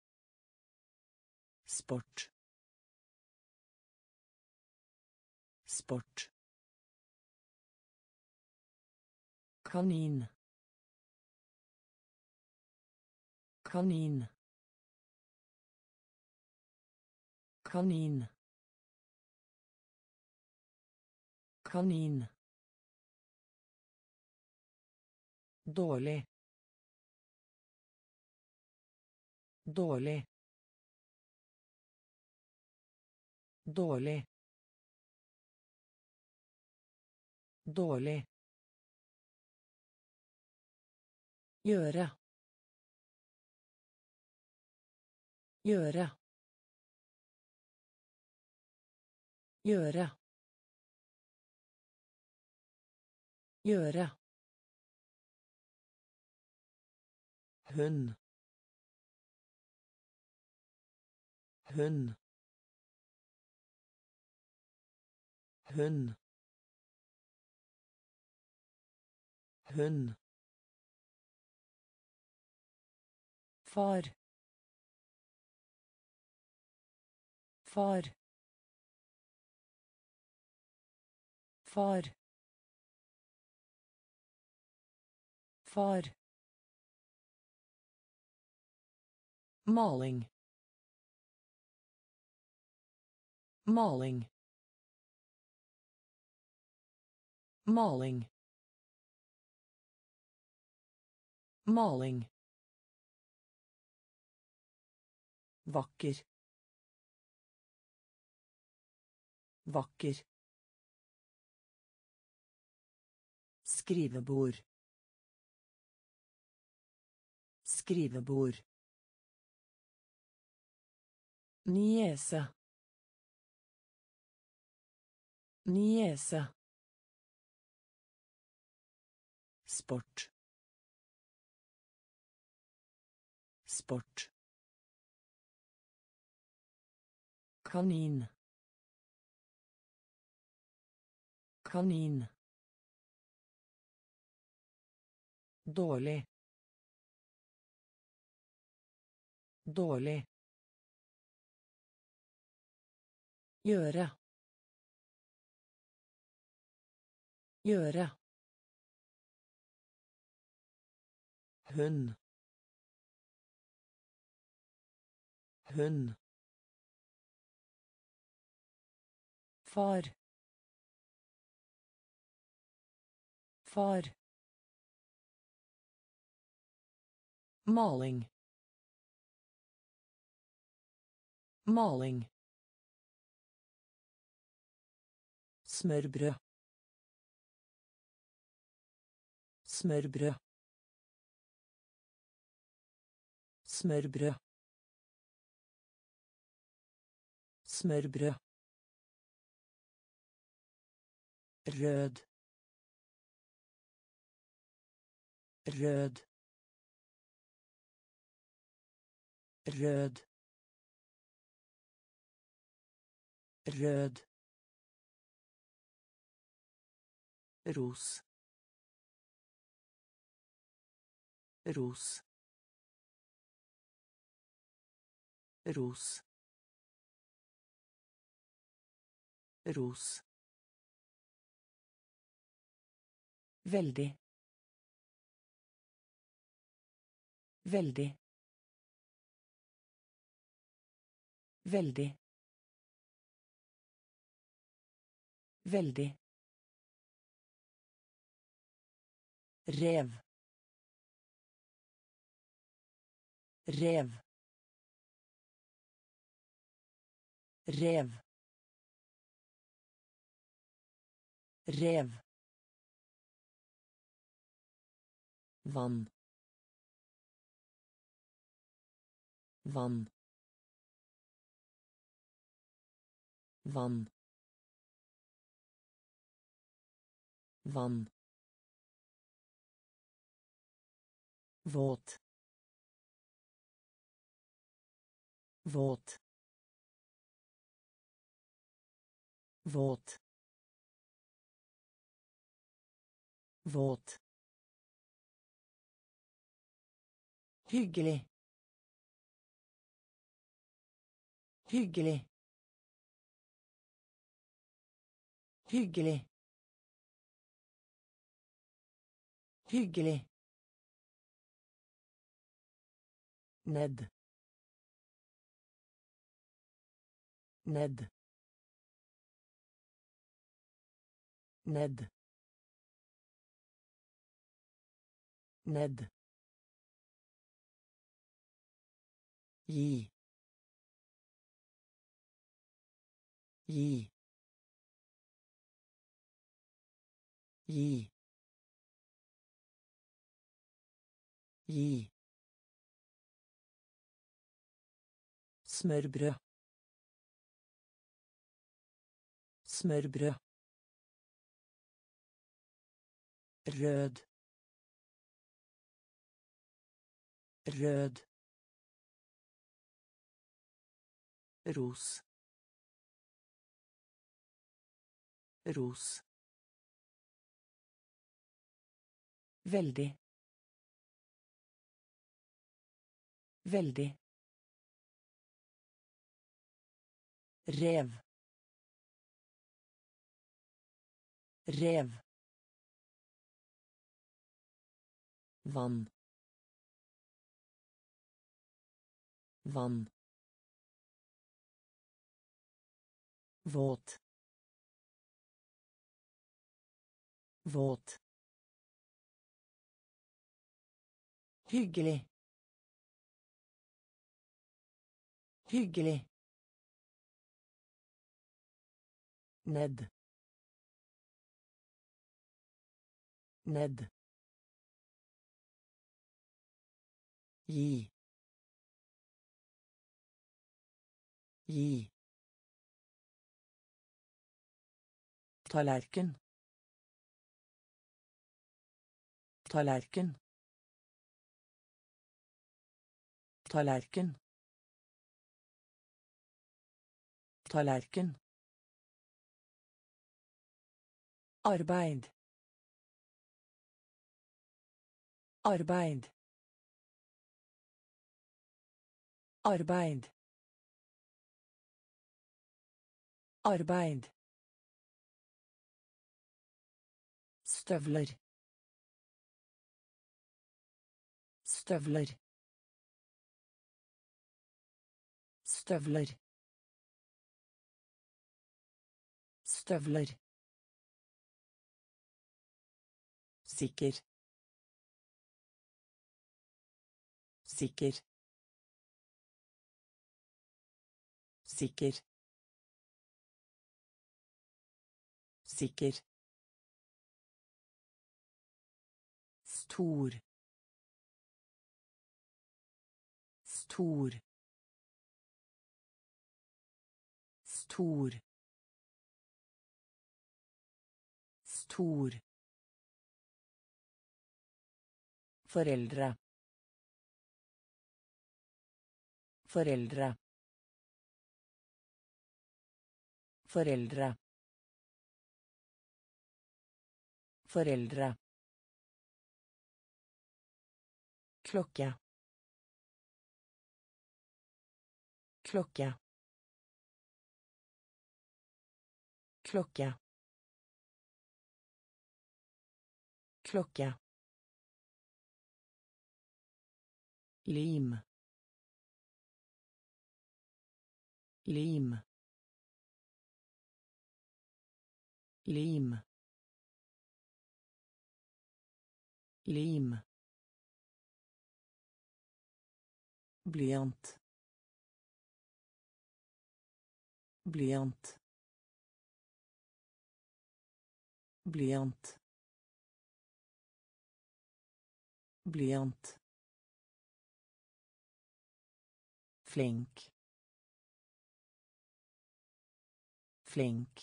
Sport. sport, kanin, kanin, kanin, kanin, dårlig, dårlig, dårlig, dårlig, gjøre, gjøre, gjøre, gjøre, hund, hund, hund, hund, far, far, far, far, maling, maling, maling, maling, vakker, vakker, skrivebord, skrivebord, niese, niese, sport, sport, kanin, kanin, dårlig, dårlig, gjøre, gjøre, hund, hund, far, far, maling, maling, smørbrød, smørbrød, smørbrød, smørbrød, rød, rød, rød, rød, ros, ros, ros, ros, veldig, veldig, veldig, veldig, rev, rev, rev, rev, vann, vann, vann, vann, våt, våt, våt, våt, hyggelig, hyggelig, Hyggelig. Hyggelig. Ned. Ned. Ned. Ned. Gi. Gi. Gi. Gi. Smørbrød. Smørbrød. Rød. Rød. Ros. Ros. Veldig. Veldig. Rev. Rev. Vann. Vann. Våt. Våt. Hyggelig. Hyggelig. Ned. Ned. Gi. Gi. Tallerken. Tallerken. Tallerken. Tallerken. Arbeid. Arbeid. Arbeid. Arbeid. Støvler. Støvler. Støvler. Støvler. Sikker. Sikker. Sikker. Sikker. Stor. Stor. Stor. Stor. Foreldre. Foreldre. Foreldre. Foreldre. Klokke. Klokke. Klokke. Klokke. Lim. Lim. Lim. Lim. Blyant. Blyant. Blyant. Blyant. Flink. Flink.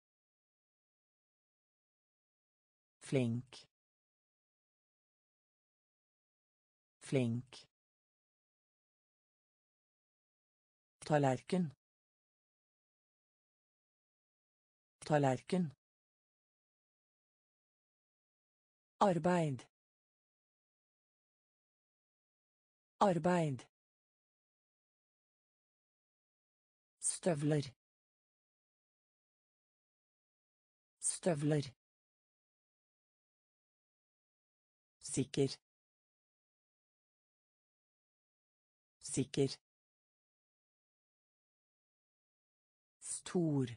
Flink. Flink. Tallerken. Tallerken. Arbeid. Arbeid. Støvler. Støvler. Sikker. Sikker. Stor.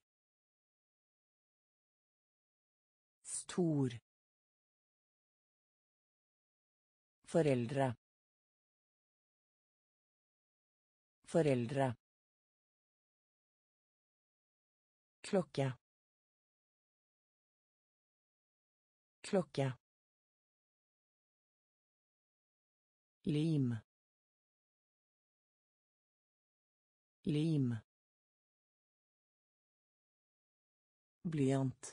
Stor. Foreldre. Foreldre. Klokke. Klokke. Lim. Lim. Blyant.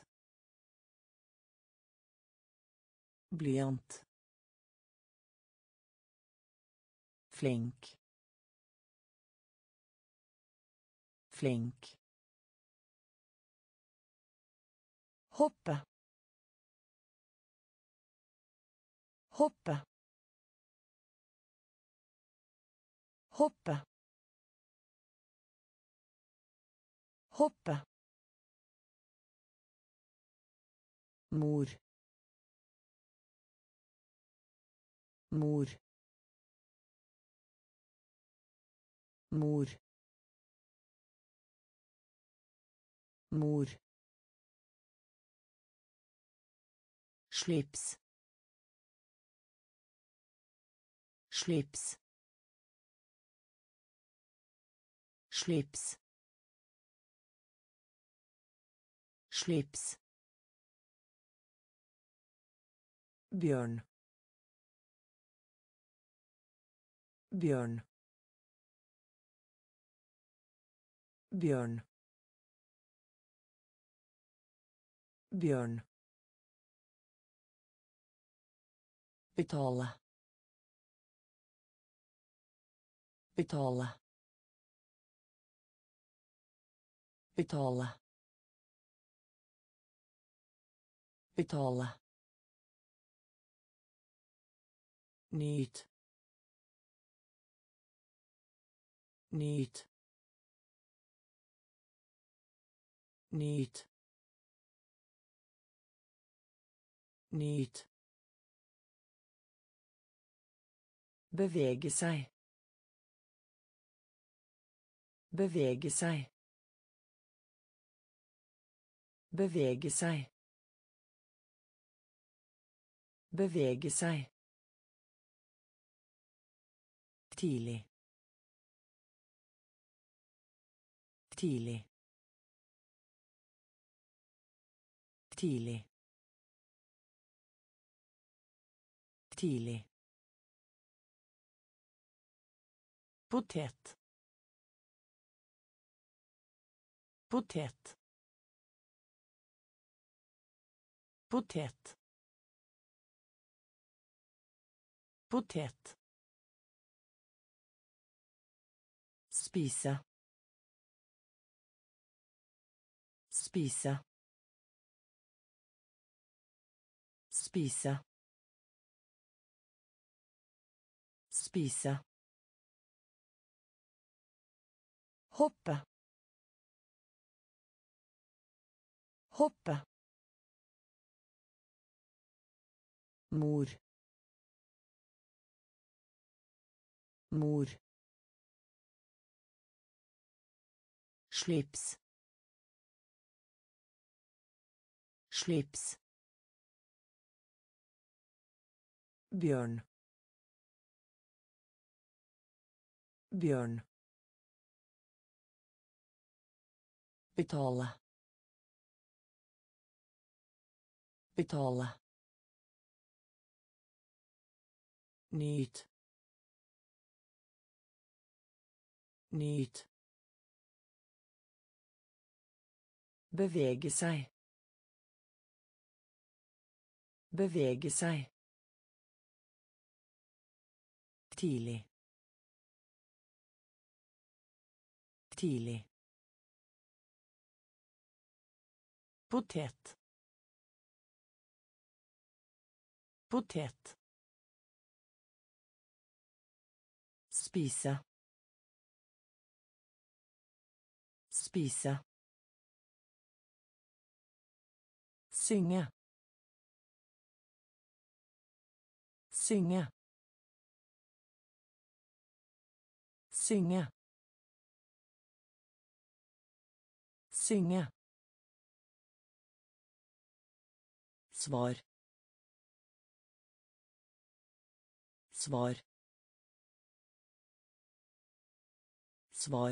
Blyant. Flink. Flink. Hoppe. Hoppe. Hoppe. Hoppe. Mor. Mor. Mor. Mor. Slips. Slips. Slips. Slips. Bjørn. Bjørn. Bjørn. Bjørn. Betale. Betale. Betale. Betale. Nyt. Nyt. Nyt. Nyt. Bevege seg. Bevege seg. Bevege seg. Bevege seg. Tidlig. Tidlig. Tidlig. Tidlig. Potet. Potet. Potet. Potet. Spise. Spise. Spise. Spise. Hoppe. Hoppe. Mor. Mor. Slips. Slips. Bjørn. Bjørn. Betale. Betale. Nyt. Nyt. Bevege seg. Bevege seg. Tidlig. Tidlig. Potet. Potet. Spise. Spise. synge, synge, synge, synge, svar, svar, svar,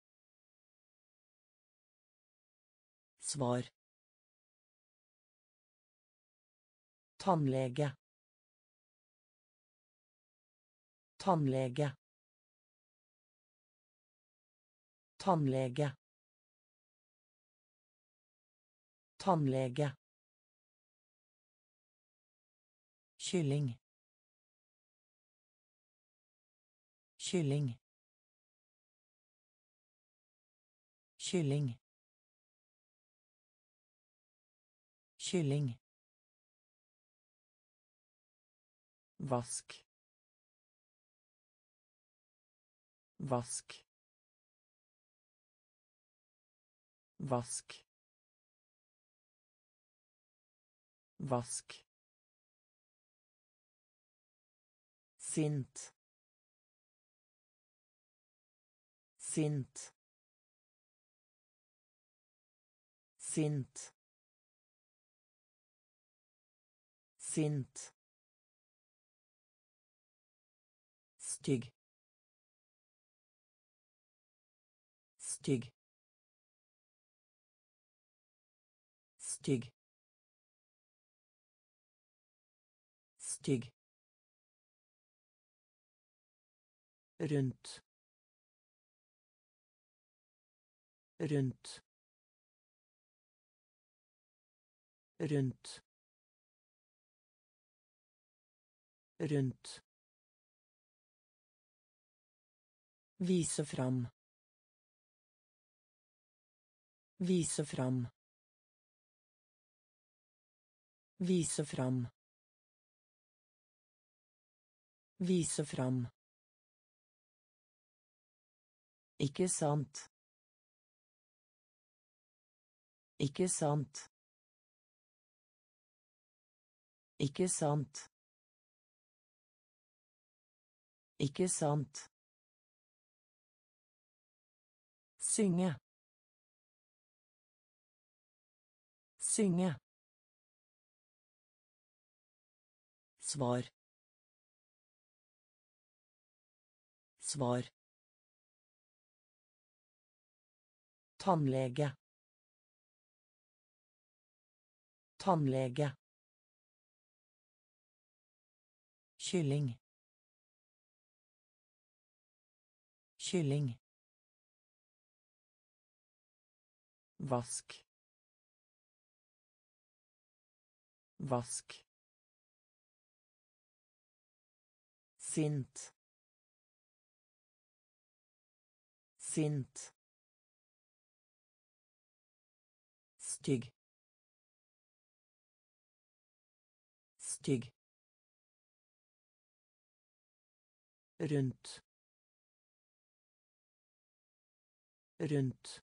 svar, tannlege, tannlege, tannlege, tannlege, kylling, kylling, kylling, kylling, vask, vask, vask, vask, sint, sint, sint, sint, stygg, stygg, stygg, stygg, rundt, rundt, rundt, rundt, vise fram, vise fram, vise fram, vise fram, ikke sant, ikke sant, ikke sant, ikke sant, synge, synge, svar, svar, tannlege, tannlege, kylling, kylling, vask, vask, sint, sint, stygg, stygg, rundt, rundt,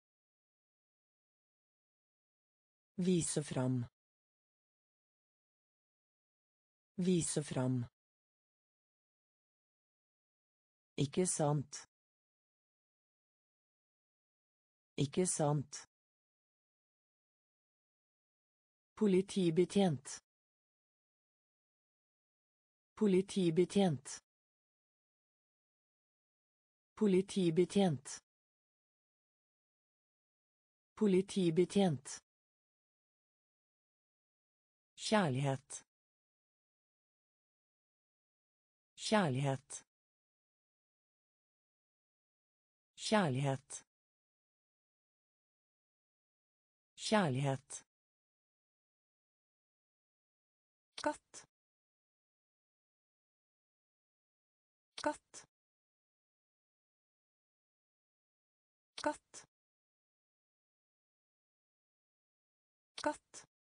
vise fram, vise fram, ikke sant, ikke sant, politibetjent, politibetjent, politibetjent, politibetjent, kjærlighet, kjærlighet, kjærlighet, kjærlighet, katt, katt, katt, katt,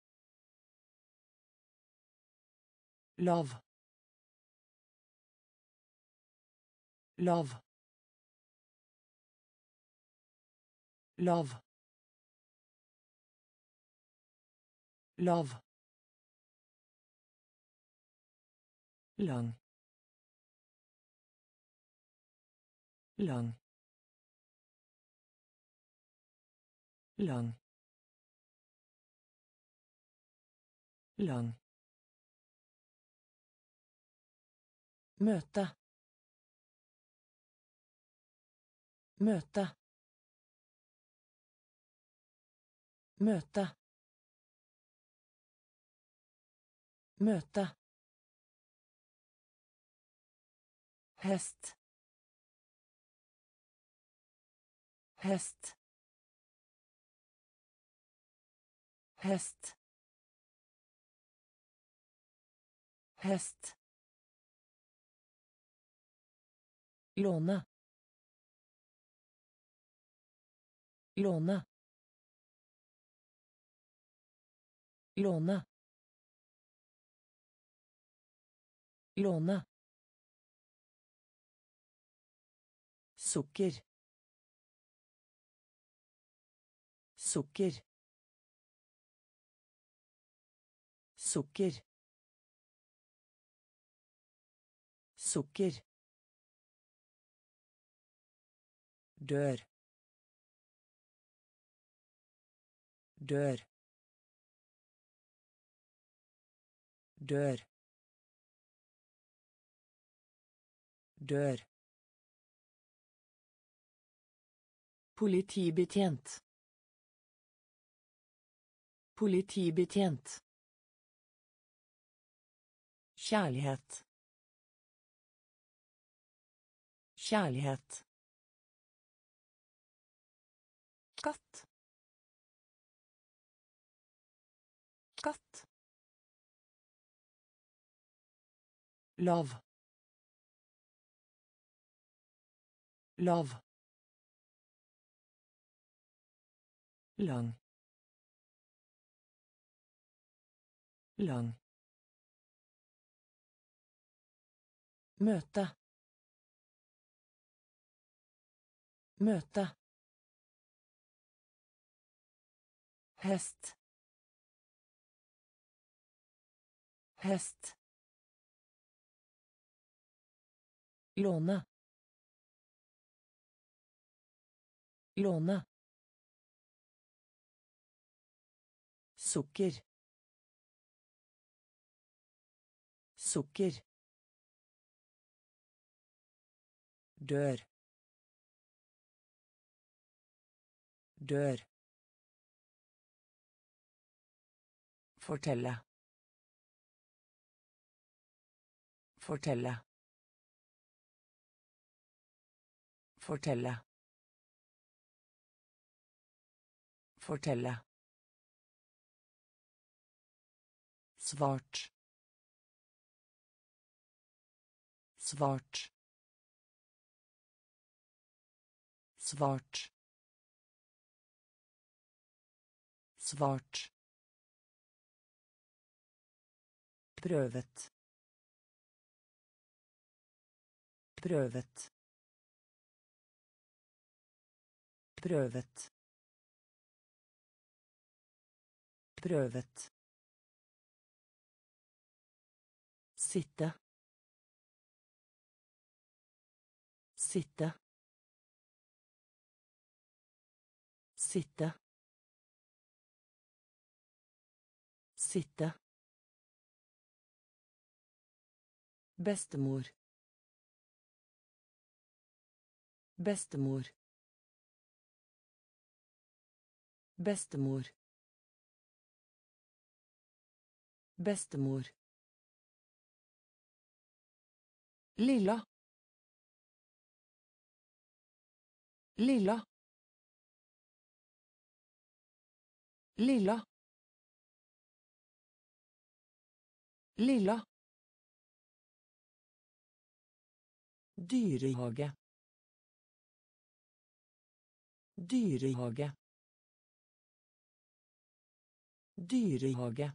lav, lav, lav, lav, lang, lang, lang, lang, møte, møte, møte, møte, hest, hest, hest, hest, låne, låne, låne, låne, sukker, sukker, sukker, sukker, dør, dør, dør, dør, politibetjent, politibetjent, kjærlighet, kjærlighet, katt, katt, lav, lav, lang, lang, møte, møte, hest, hest, låne, låne, sukker, sukker, dør, dør, fortelle, fortelle, fortelle, fortelle, svart, svart, svart, svart, prøvet, prøvet, prøvet, prøvet, sitte, sitte, sitte, sitte, bestemor, bestemor, bestemor, bestemor, lilla, lilla, lilla, lilla, dyrehage, dyrehage, dyrehage,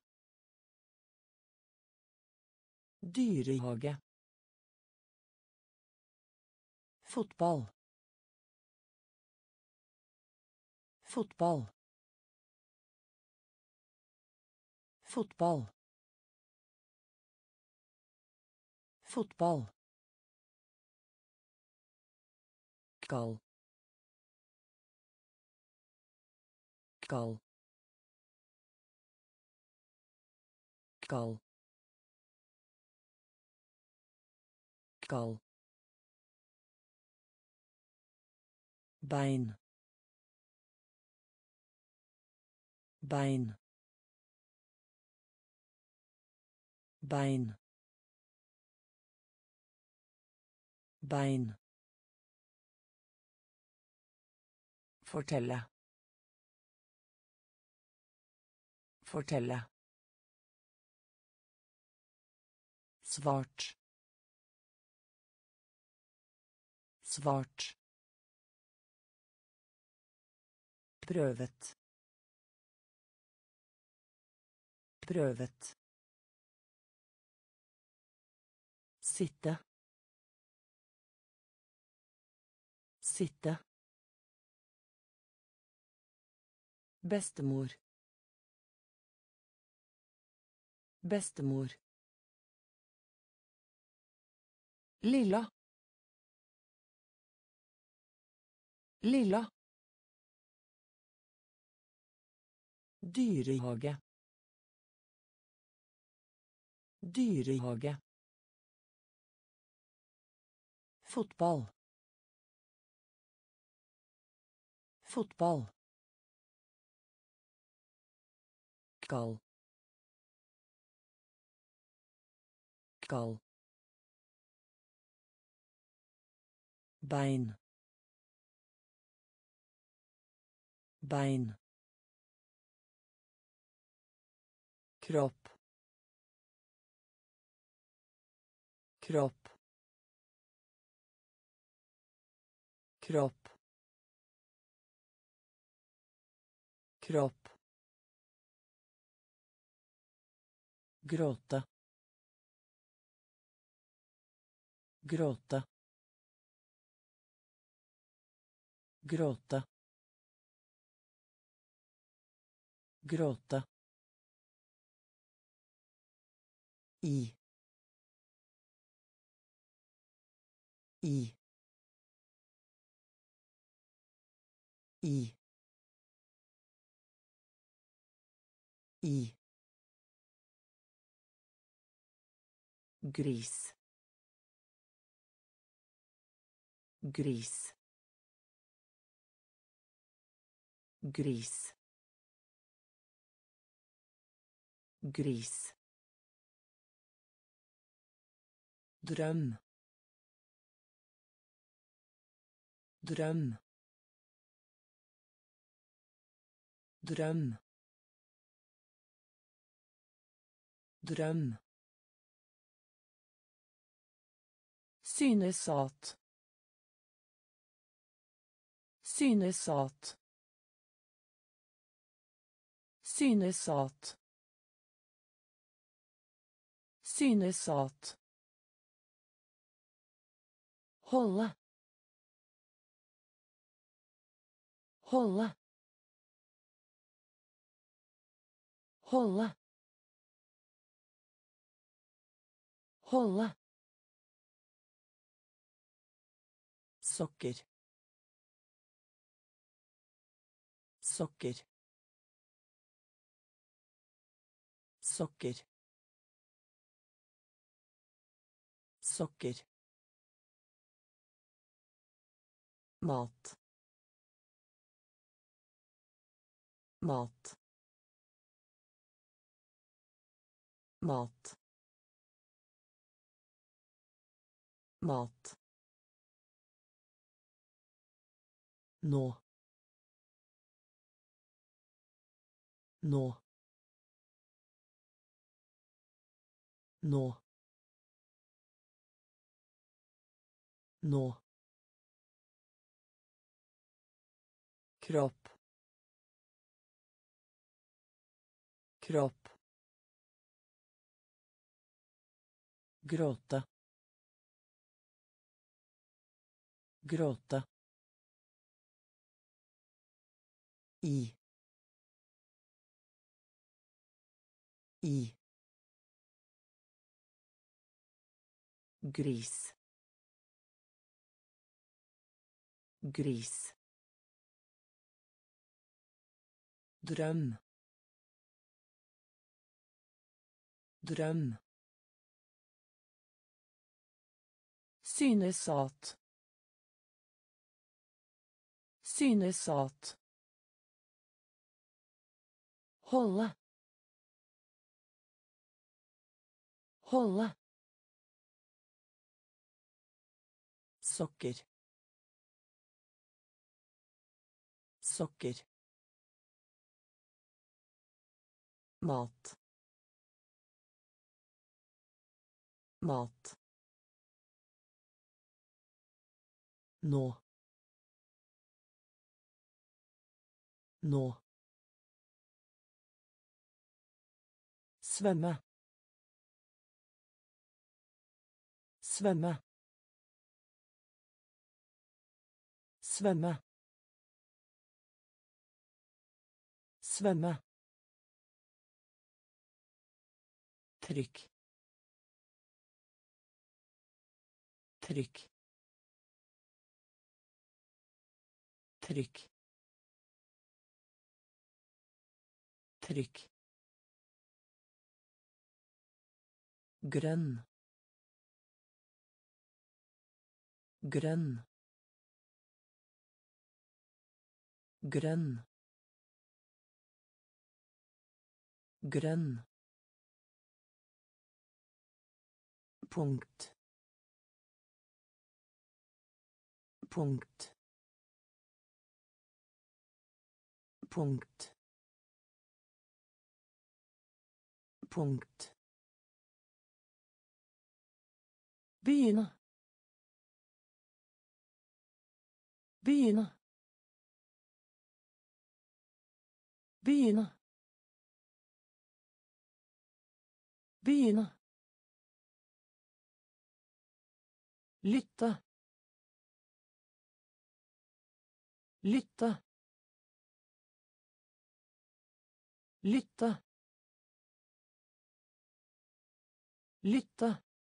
dyrehage, fotball, fotball, Fotball. Fotball. Kal. Kal. Kal. Kal. Bein. Bein. Bein. Bein. Fortelle. Fortelle. Svart. Svart. Prøvet. Prøvet. Sitte. Sitte. Bestemor. Bestemor. Lilla. Lilla. Dyrehage. Dyrehage. Fotball. Fotball. Kal. Kal. Bein. Bein. Kropp. Kropp. Kropp. Kropp. Gråta. Gråta. Gråta. Gråta. I. I. I. I. Gris. Gris. Gris. Gris. Drøm. Drøm. Drøm. Drøm. Synes at. Synes at. Synes at. Synes at. Holde. Holde. Holde. Holde. Sokker. Sokker. Sokker. Sokker. Mat. Mat. Mat. Mat. Nå. Nå. Nå. Nå. Kropp. Kropp. Gråta. Gråta. I. I. Gris. Gris. Drøm. Drøm. Synes at. Synes at. Holde. Holde. Sokker. Sokker. Mat. Mat. Nå. Nå. Svømme. Svømme. Svømme. Svømme. Trykk. Trykk. Trykk. Trykk. Grønn. Grønn. Grønn. Grønn. Punkt. Punkt. Punkt. Punkt. Begynne. Begynne. Begynne. Begynne. Lytte. Lytte. Lytte. Lytte.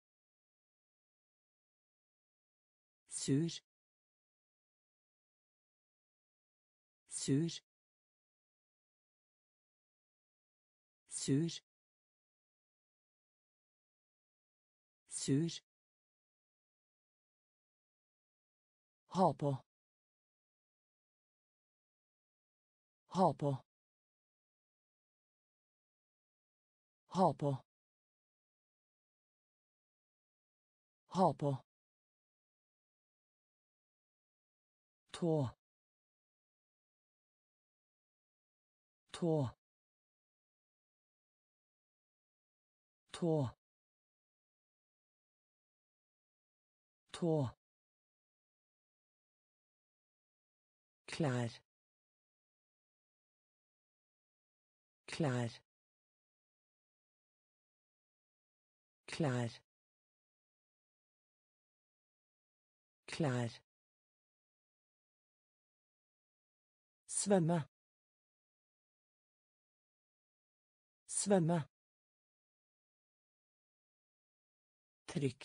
Sur. Sur. Sur. Sur. Ha på. Ha på. Ha på. Ha på. Tå. Tå. Tå. Tå. Klær. Klær. Klær. Klær. Svømme. Svømme. Trykk.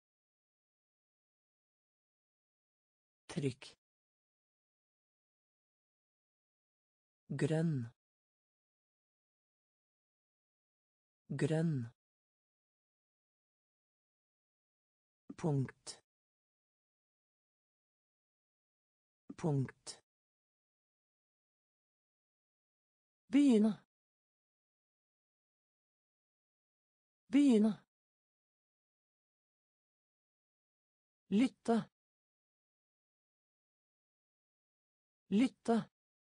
Trykk. Grønn. Grønn. Punkt. Punkt. Begynne. Begynne. Lytte. Lytte.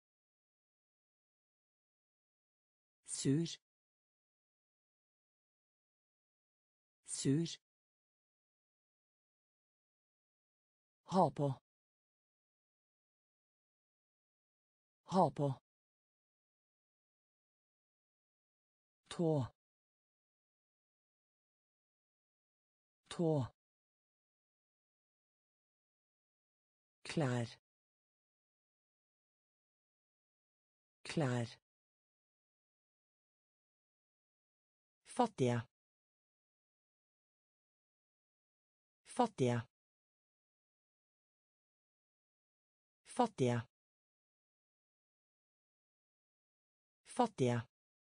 Sur. Sur. Ha på. Ha på. Tå. Tå. Klær. Klær. Fattige. Fattige. Fattige. Fattige.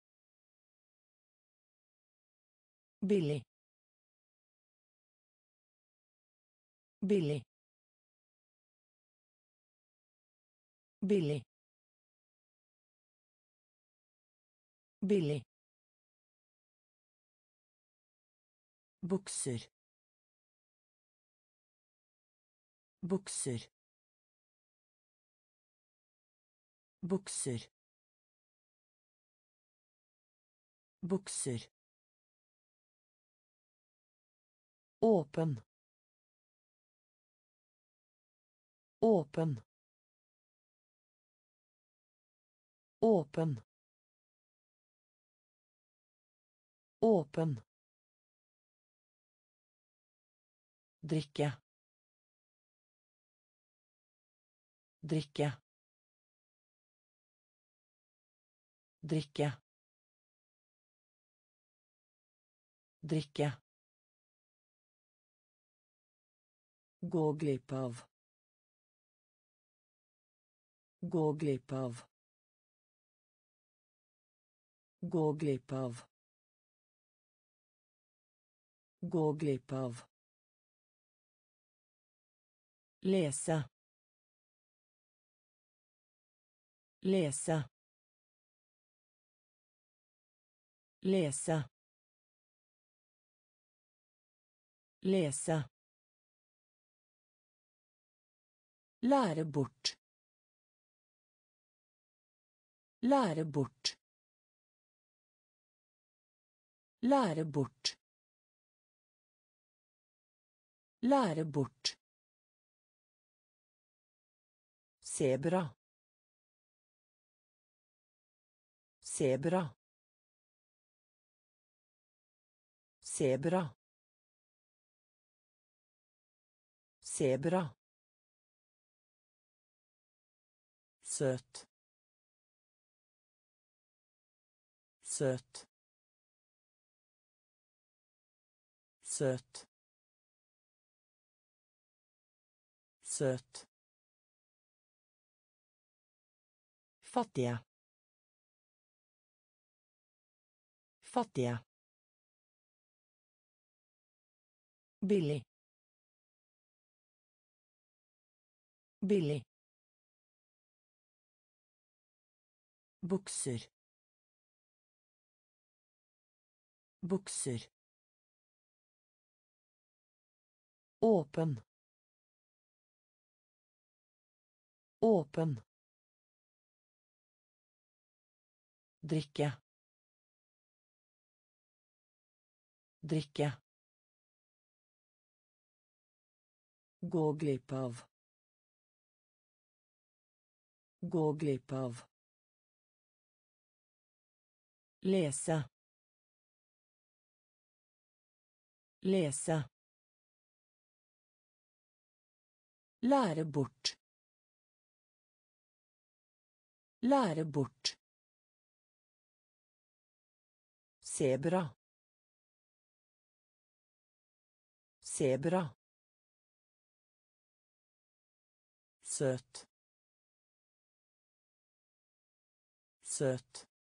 Billig. Billig. Billig. Billig. Bukser. Bukser. Bukser. Bukser. Åpen. Åpen. Åpen. Åpen. Drikke. Drikke. Drikke. Drikke. Gå glipp av. Gå glipp av. Gå glipp av. Gå glipp av. Lese. Lese. Lese. Lese. Lære bort. Lære bort. Lære bort. Lære bort. Sebra. Sebra. Sebra. Sebra. Søt. Søt. Søt. Søt. Fattige. Fattige. Billig. Billig. Bukser. Bukser. Åpen. Åpen. Drikke. Drikke. Gå glipp av. Gå glipp av. Lese. Lese. Lære bort. Lære bort. Sebra. Sebra. Søt. Søt.